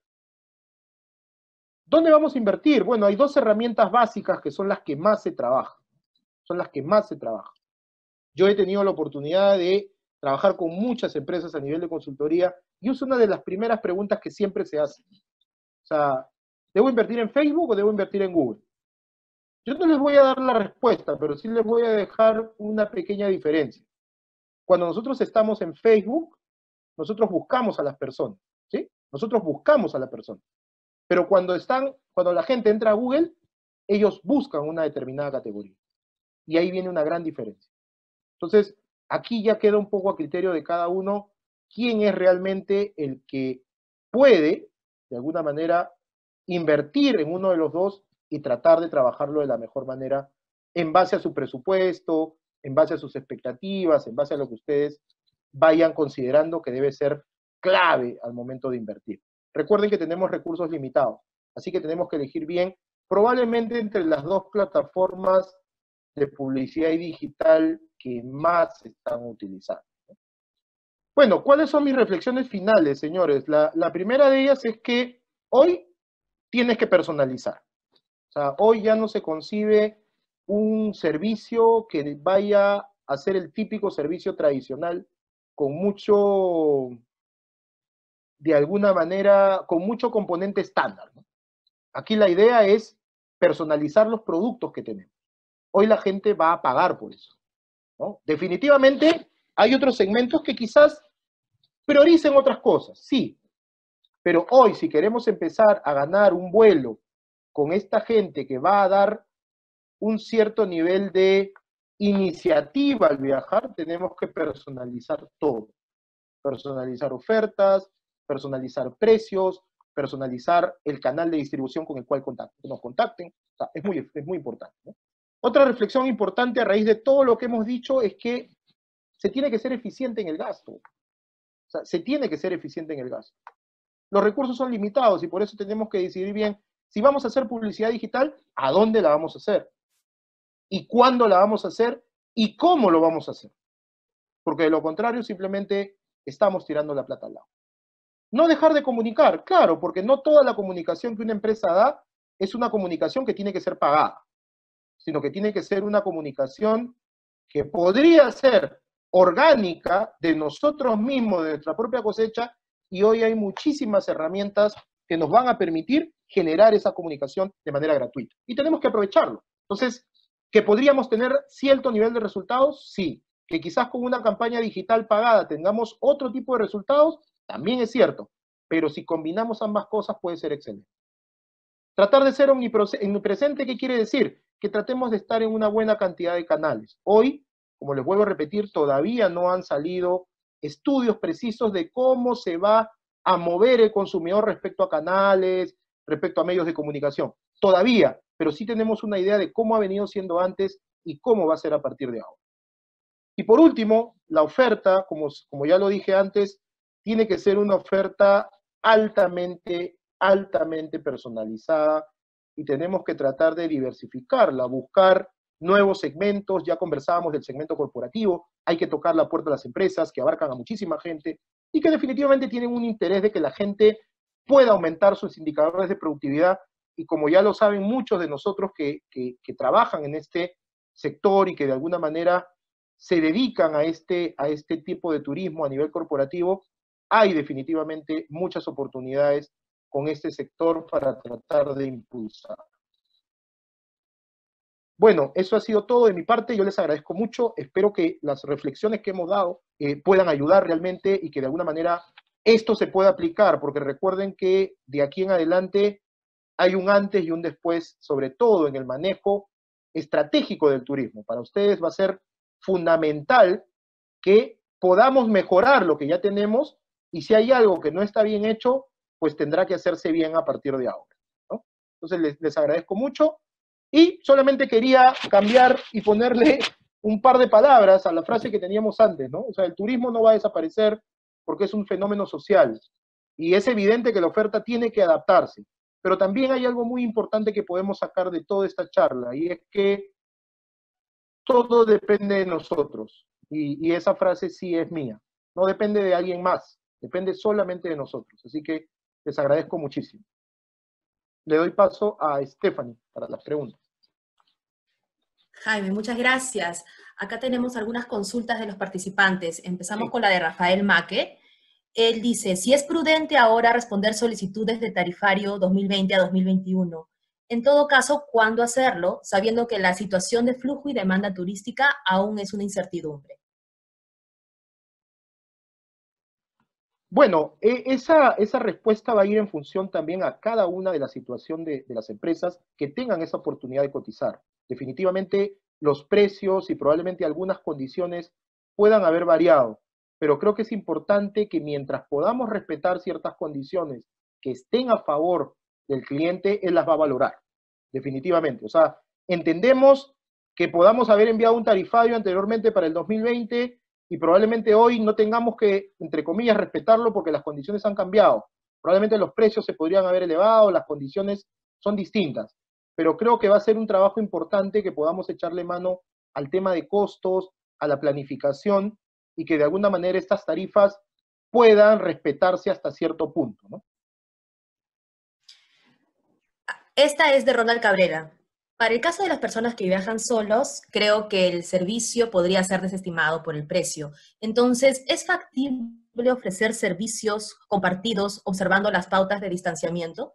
¿Dónde vamos a invertir? Bueno, hay dos herramientas básicas que son las que más se trabajan. Son las que más se trabajan. Yo he tenido la oportunidad de trabajar con muchas empresas a nivel de consultoría y es una de las primeras preguntas que siempre se hace. O sea, ¿debo invertir en Facebook o debo invertir en Google? Yo no les voy a dar la respuesta, pero sí les voy a dejar una pequeña diferencia. Cuando nosotros estamos en Facebook, nosotros buscamos a las personas, ¿sí? Nosotros buscamos a la persona. Pero cuando están, cuando la gente entra a Google, ellos buscan una determinada categoría. Y ahí viene una gran diferencia. Entonces, aquí ya queda un poco a criterio de cada uno quién es realmente el que puede, de alguna manera, invertir en uno de los dos y tratar de trabajarlo de la mejor manera en base a su presupuesto, en base a sus expectativas, en base a lo que ustedes vayan considerando que debe ser clave al momento de invertir. Recuerden que tenemos recursos limitados, así que tenemos que elegir bien, probablemente entre las dos plataformas de publicidad y digital que más se están utilizando. Bueno, ¿cuáles son mis reflexiones finales, señores? La, la primera de ellas es que hoy tienes que personalizar. O sea, hoy ya no se concibe un servicio que vaya a ser el típico servicio tradicional con mucho, de alguna manera, con mucho componente estándar, ¿no? Aquí la idea es personalizar los productos que tenemos. Hoy la gente va a pagar por eso, ¿no? Definitivamente hay otros segmentos que quizás prioricen otras cosas, sí, pero hoy si queremos empezar a ganar un vuelo con esta gente que va a dar un cierto nivel de iniciativa al viajar, tenemos que personalizar todo. Personalizar ofertas, personalizar precios, personalizar el canal de distribución con el cual contacten, nos contacten. O sea, es, muy, es muy importante, ¿no? Otra reflexión importante a raíz de todo lo que hemos dicho es que se tiene que ser eficiente en el gasto. O sea, se tiene que ser eficiente en el gasto. Los recursos son limitados y por eso tenemos que decidir bien si vamos a hacer publicidad digital, ¿a dónde la vamos a hacer? ¿Y cuándo la vamos a hacer? ¿Y cómo lo vamos a hacer? Porque de lo contrario simplemente estamos tirando la plata al lado. No dejar de comunicar, claro, porque no toda la comunicación que una empresa da es una comunicación que tiene que ser pagada, sino que tiene que ser una comunicación que podría ser orgánica de nosotros mismos, de nuestra propia cosecha, y hoy hay muchísimas herramientas que nos van a permitir generar esa comunicación de manera gratuita. Y tenemos que aprovecharlo. Entonces, ¿que podríamos tener cierto nivel de resultados? Sí. ¿Que quizás con una campaña digital pagada tengamos otro tipo de resultados? También es cierto. Pero si combinamos ambas cosas puede ser excelente. Tratar de ser omnipresente, ¿qué quiere decir? Que tratemos de estar en una buena cantidad de canales. Hoy, como les vuelvo a repetir, todavía no han salido estudios precisos de cómo se va a mover el consumidor respecto a canales, respecto a medios de comunicación. Todavía, pero sí tenemos una idea de cómo ha venido siendo antes y cómo va a ser a partir de ahora. Y por último, la oferta, como, como ya lo dije antes, tiene que ser una oferta altamente, altamente personalizada y tenemos que tratar de diversificarla, buscar nuevos segmentos. Ya conversábamos del segmento corporativo, hay que tocar la puerta a las empresas que abarcan a muchísima gente y que definitivamente tienen un interés de que la gente pueda aumentar sus indicadores de productividad y como ya lo saben muchos de nosotros que, que, que trabajan en este sector y que de alguna manera se dedican a este, a este tipo de turismo a nivel corporativo, hay definitivamente muchas oportunidades con este sector para tratar de impulsar. Bueno, eso ha sido todo de mi parte, yo les agradezco mucho, espero que las reflexiones que hemos dado eh, puedan ayudar realmente y que de alguna manera esto se pueda aplicar, porque recuerden que de aquí en adelante hay un antes y un después, sobre todo en el manejo estratégico del turismo. Para ustedes va a ser fundamental que podamos mejorar lo que ya tenemos y si hay algo que no está bien hecho, pues tendrá que hacerse bien a partir de ahora, ¿no? Entonces les, les agradezco mucho y solamente quería cambiar y ponerle un par de palabras a la frase que teníamos antes, ¿no? O sea, el turismo no va a desaparecer porque es un fenómeno social y es evidente que la oferta tiene que adaptarse, pero también hay algo muy importante que podemos sacar de toda esta charla y es que todo depende de nosotros. Y, y esa frase sí es mía. No depende de alguien más, depende solamente de nosotros. Así que les agradezco muchísimo. Le doy paso a Stephanie para las preguntas. Jaime, muchas gracias. Acá tenemos algunas consultas de los participantes. Empezamos Sí. con la de Rafael Maque. Él dice, si es prudente ahora responder solicitudes de tarifario dos mil veinte a dos mil veintiuno. En todo caso, ¿cuándo hacerlo? Sabiendo que la situación de flujo y demanda turística aún es una incertidumbre. Bueno, esa, esa respuesta va a ir en función también a cada una de la situación de, de las empresas que tengan esa oportunidad de cotizar. Definitivamente los precios y probablemente algunas condiciones puedan haber variado, pero creo que es importante que mientras podamos respetar ciertas condiciones que estén a favor del cliente, él las va a valorar, definitivamente. O sea, entendemos que podamos haber enviado un tarifario anteriormente para el dos mil veinte y probablemente hoy no tengamos que, entre comillas, respetarlo porque las condiciones han cambiado. Probablemente los precios se podrían haber elevado, las condiciones son distintas, pero creo que va a ser un trabajo importante que podamos echarle mano al tema de costos, a la planificación y que de alguna manera estas tarifas puedan respetarse hasta cierto punto, ¿no? Esta es de Ronald Cabrera. Para el caso de las personas que viajan solos, creo que el servicio podría ser desestimado por el precio. Entonces, ¿es factible ofrecer servicios compartidos observando las pautas de distanciamiento?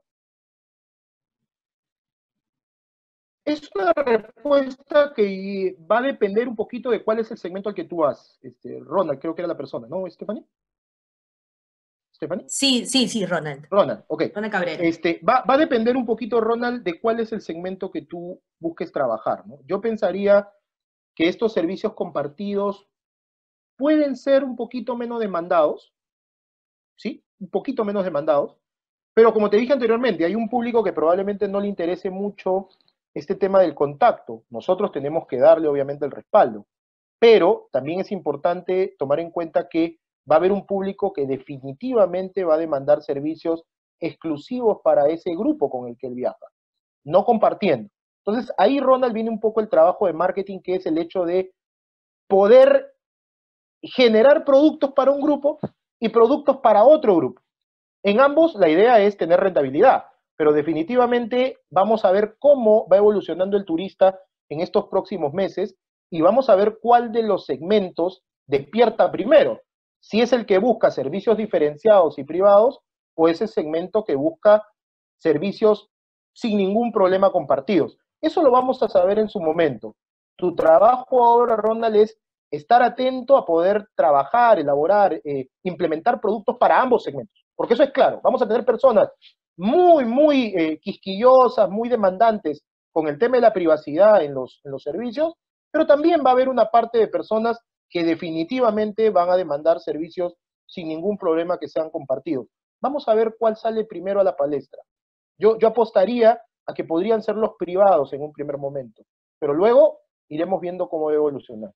Es una respuesta que va a depender un poquito de cuál es el segmento al que tú vas. Este, Ronald, creo que era la persona, ¿no, Stephanie? ¿Stephanie? Sí, sí, sí, Ronald. Ronald, ok. Ronald Cabrera. Este, va, va a depender un poquito, Ronald, de cuál es el segmento que tú busques trabajar, ¿no? Yo pensaría que estos servicios compartidos pueden ser un poquito menos demandados, ¿sí? Un poquito menos demandados, pero como te dije anteriormente, hay un público que probablemente no le interese mucho este tema del contacto. Nosotros tenemos que darle, obviamente, el respaldo, pero también es importante tomar en cuenta que va a haber un público que definitivamente va a demandar servicios exclusivos para ese grupo con el que él viaja, no compartiendo. Entonces, ahí, Ronald, viene un poco el trabajo de marketing, que es el hecho de poder generar productos para un grupo y productos para otro grupo. En ambos, la idea es tener rentabilidad, pero definitivamente vamos a ver cómo va evolucionando el turista en estos próximos meses y vamos a ver cuál de los segmentos despierta primero. Si es el que busca servicios diferenciados y privados o ese segmento que busca servicios sin ningún problema compartidos. Eso lo vamos a saber en su momento. Tu trabajo ahora, Ronald, es estar atento a poder trabajar, elaborar, eh, implementar productos para ambos segmentos. Porque eso es claro, vamos a tener personas muy, muy eh, quisquillosas, muy demandantes con el tema de la privacidad en los, en los servicios, pero también va a haber una parte de personas que definitivamente van a demandar servicios sin ningún problema que sean compartidos. Vamos a ver cuál sale primero a la palestra. Yo, yo apostaría a que podrían ser los privados en un primer momento, pero luego iremos viendo cómo va a evolucionar.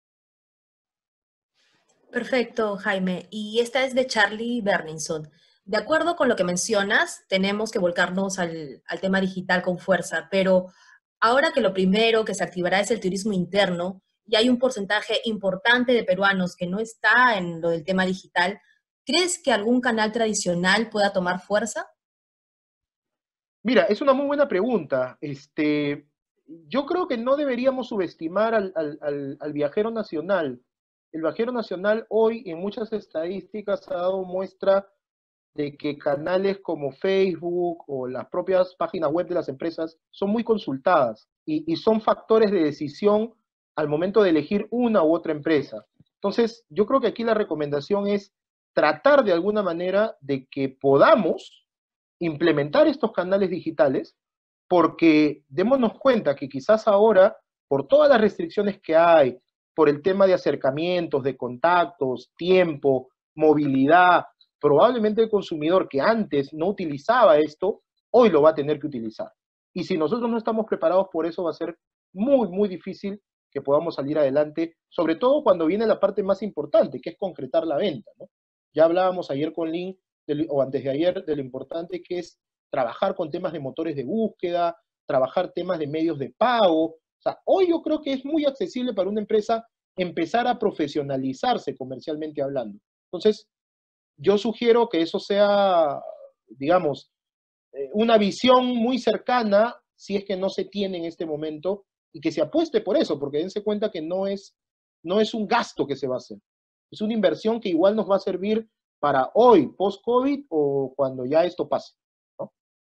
Perfecto, Jaime. Y esta es de Charlie Berninson. De acuerdo con lo que mencionas, tenemos que volcarnos al, al tema digital con fuerza, pero ahora que lo primero que se activará es el turismo interno y hay un porcentaje importante de peruanos que no está en lo del tema digital, ¿crees que algún canal tradicional pueda tomar fuerza? Mira, es una muy buena pregunta. Este, yo creo que no deberíamos subestimar al, al, al, al viajero nacional. El viajero nacional hoy en muchas estadísticas ha dado muestra de que canales como Facebook o las propias páginas web de las empresas son muy consultadas y, y son factores de decisión al momento de elegir una u otra empresa. Entonces, yo creo que aquí la recomendación es tratar de alguna manera de que podamos implementar estos canales digitales, porque démonos cuenta que quizás ahora, por todas las restricciones que hay, por el tema de acercamientos, de contactos, tiempo, movilidad, probablemente el consumidor que antes no utilizaba esto, hoy lo va a tener que utilizar. Y si nosotros no estamos preparados por eso, va a ser muy, muy difícil que podamos salir adelante, sobre todo cuando viene la parte más importante, que es concretar la venta, ¿no? Ya hablábamos ayer con Lynn, o antes de ayer, de lo importante que es trabajar con temas de motores de búsqueda, trabajar temas de medios de pago. O sea, hoy yo creo que es muy accesible para una empresa empezar a profesionalizarse comercialmente hablando. Entonces, yo sugiero que eso sea, digamos, una visión muy cercana, si es que no se tiene en este momento, y que se apueste por eso, porque dense cuenta que no es, no es un gasto que se va a hacer. Es una inversión que igual nos va a servir para hoy, post-COVID, o cuando ya esto pase, ¿no?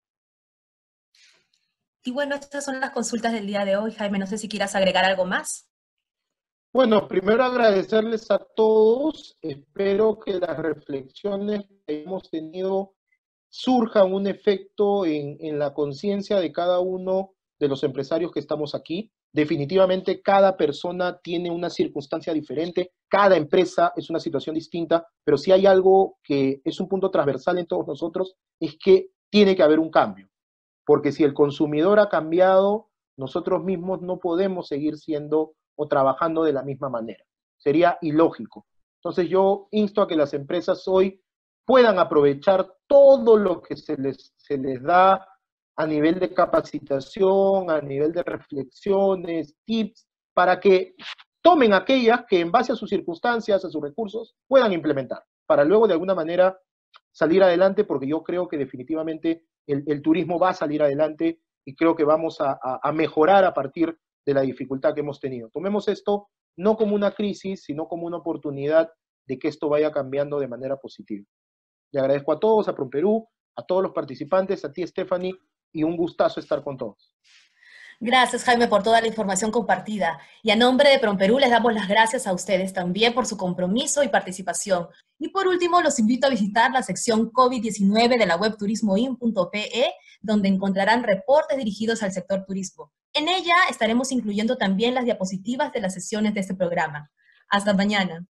Y bueno, estas son las consultas del día de hoy, Jaime. No sé si quieras agregar algo más. Bueno, primero agradecerles a todos. Espero que las reflexiones que hemos tenido surjan un efecto en, en la conciencia de cada uno de los empresarios que estamos aquí. Definitivamente cada persona tiene una circunstancia diferente, cada empresa es una situación distinta, pero si hay algo que es un punto transversal en todos nosotros, es que tiene que haber un cambio. Porque si el consumidor ha cambiado, nosotros mismos no podemos seguir siendo o trabajando de la misma manera. Sería ilógico. Entonces yo insto a que las empresas hoy puedan aprovechar todo lo que se les, se les da a nivel de capacitación, a nivel de reflexiones, tips, para que tomen aquellas que en base a sus circunstancias, a sus recursos, puedan implementar, para luego de alguna manera salir adelante, porque yo creo que definitivamente el, el turismo va a salir adelante y creo que vamos a, a, a mejorar a partir de la dificultad que hemos tenido. Tomemos esto no como una crisis, sino como una oportunidad de que esto vaya cambiando de manera positiva. Le agradezco a todos, a PromPerú, a todos los participantes, a ti, Stephanie, y un gustazo estar con todos. Gracias, Jaime, por toda la información compartida. Y a nombre de PromPerú les damos las gracias a ustedes también por su compromiso y participación. Y por último, los invito a visitar la sección COVID diecinueve de la web turismoin punto pe, donde encontrarán reportes dirigidos al sector turismo. En ella estaremos incluyendo también las diapositivas de las sesiones de este programa. Hasta mañana.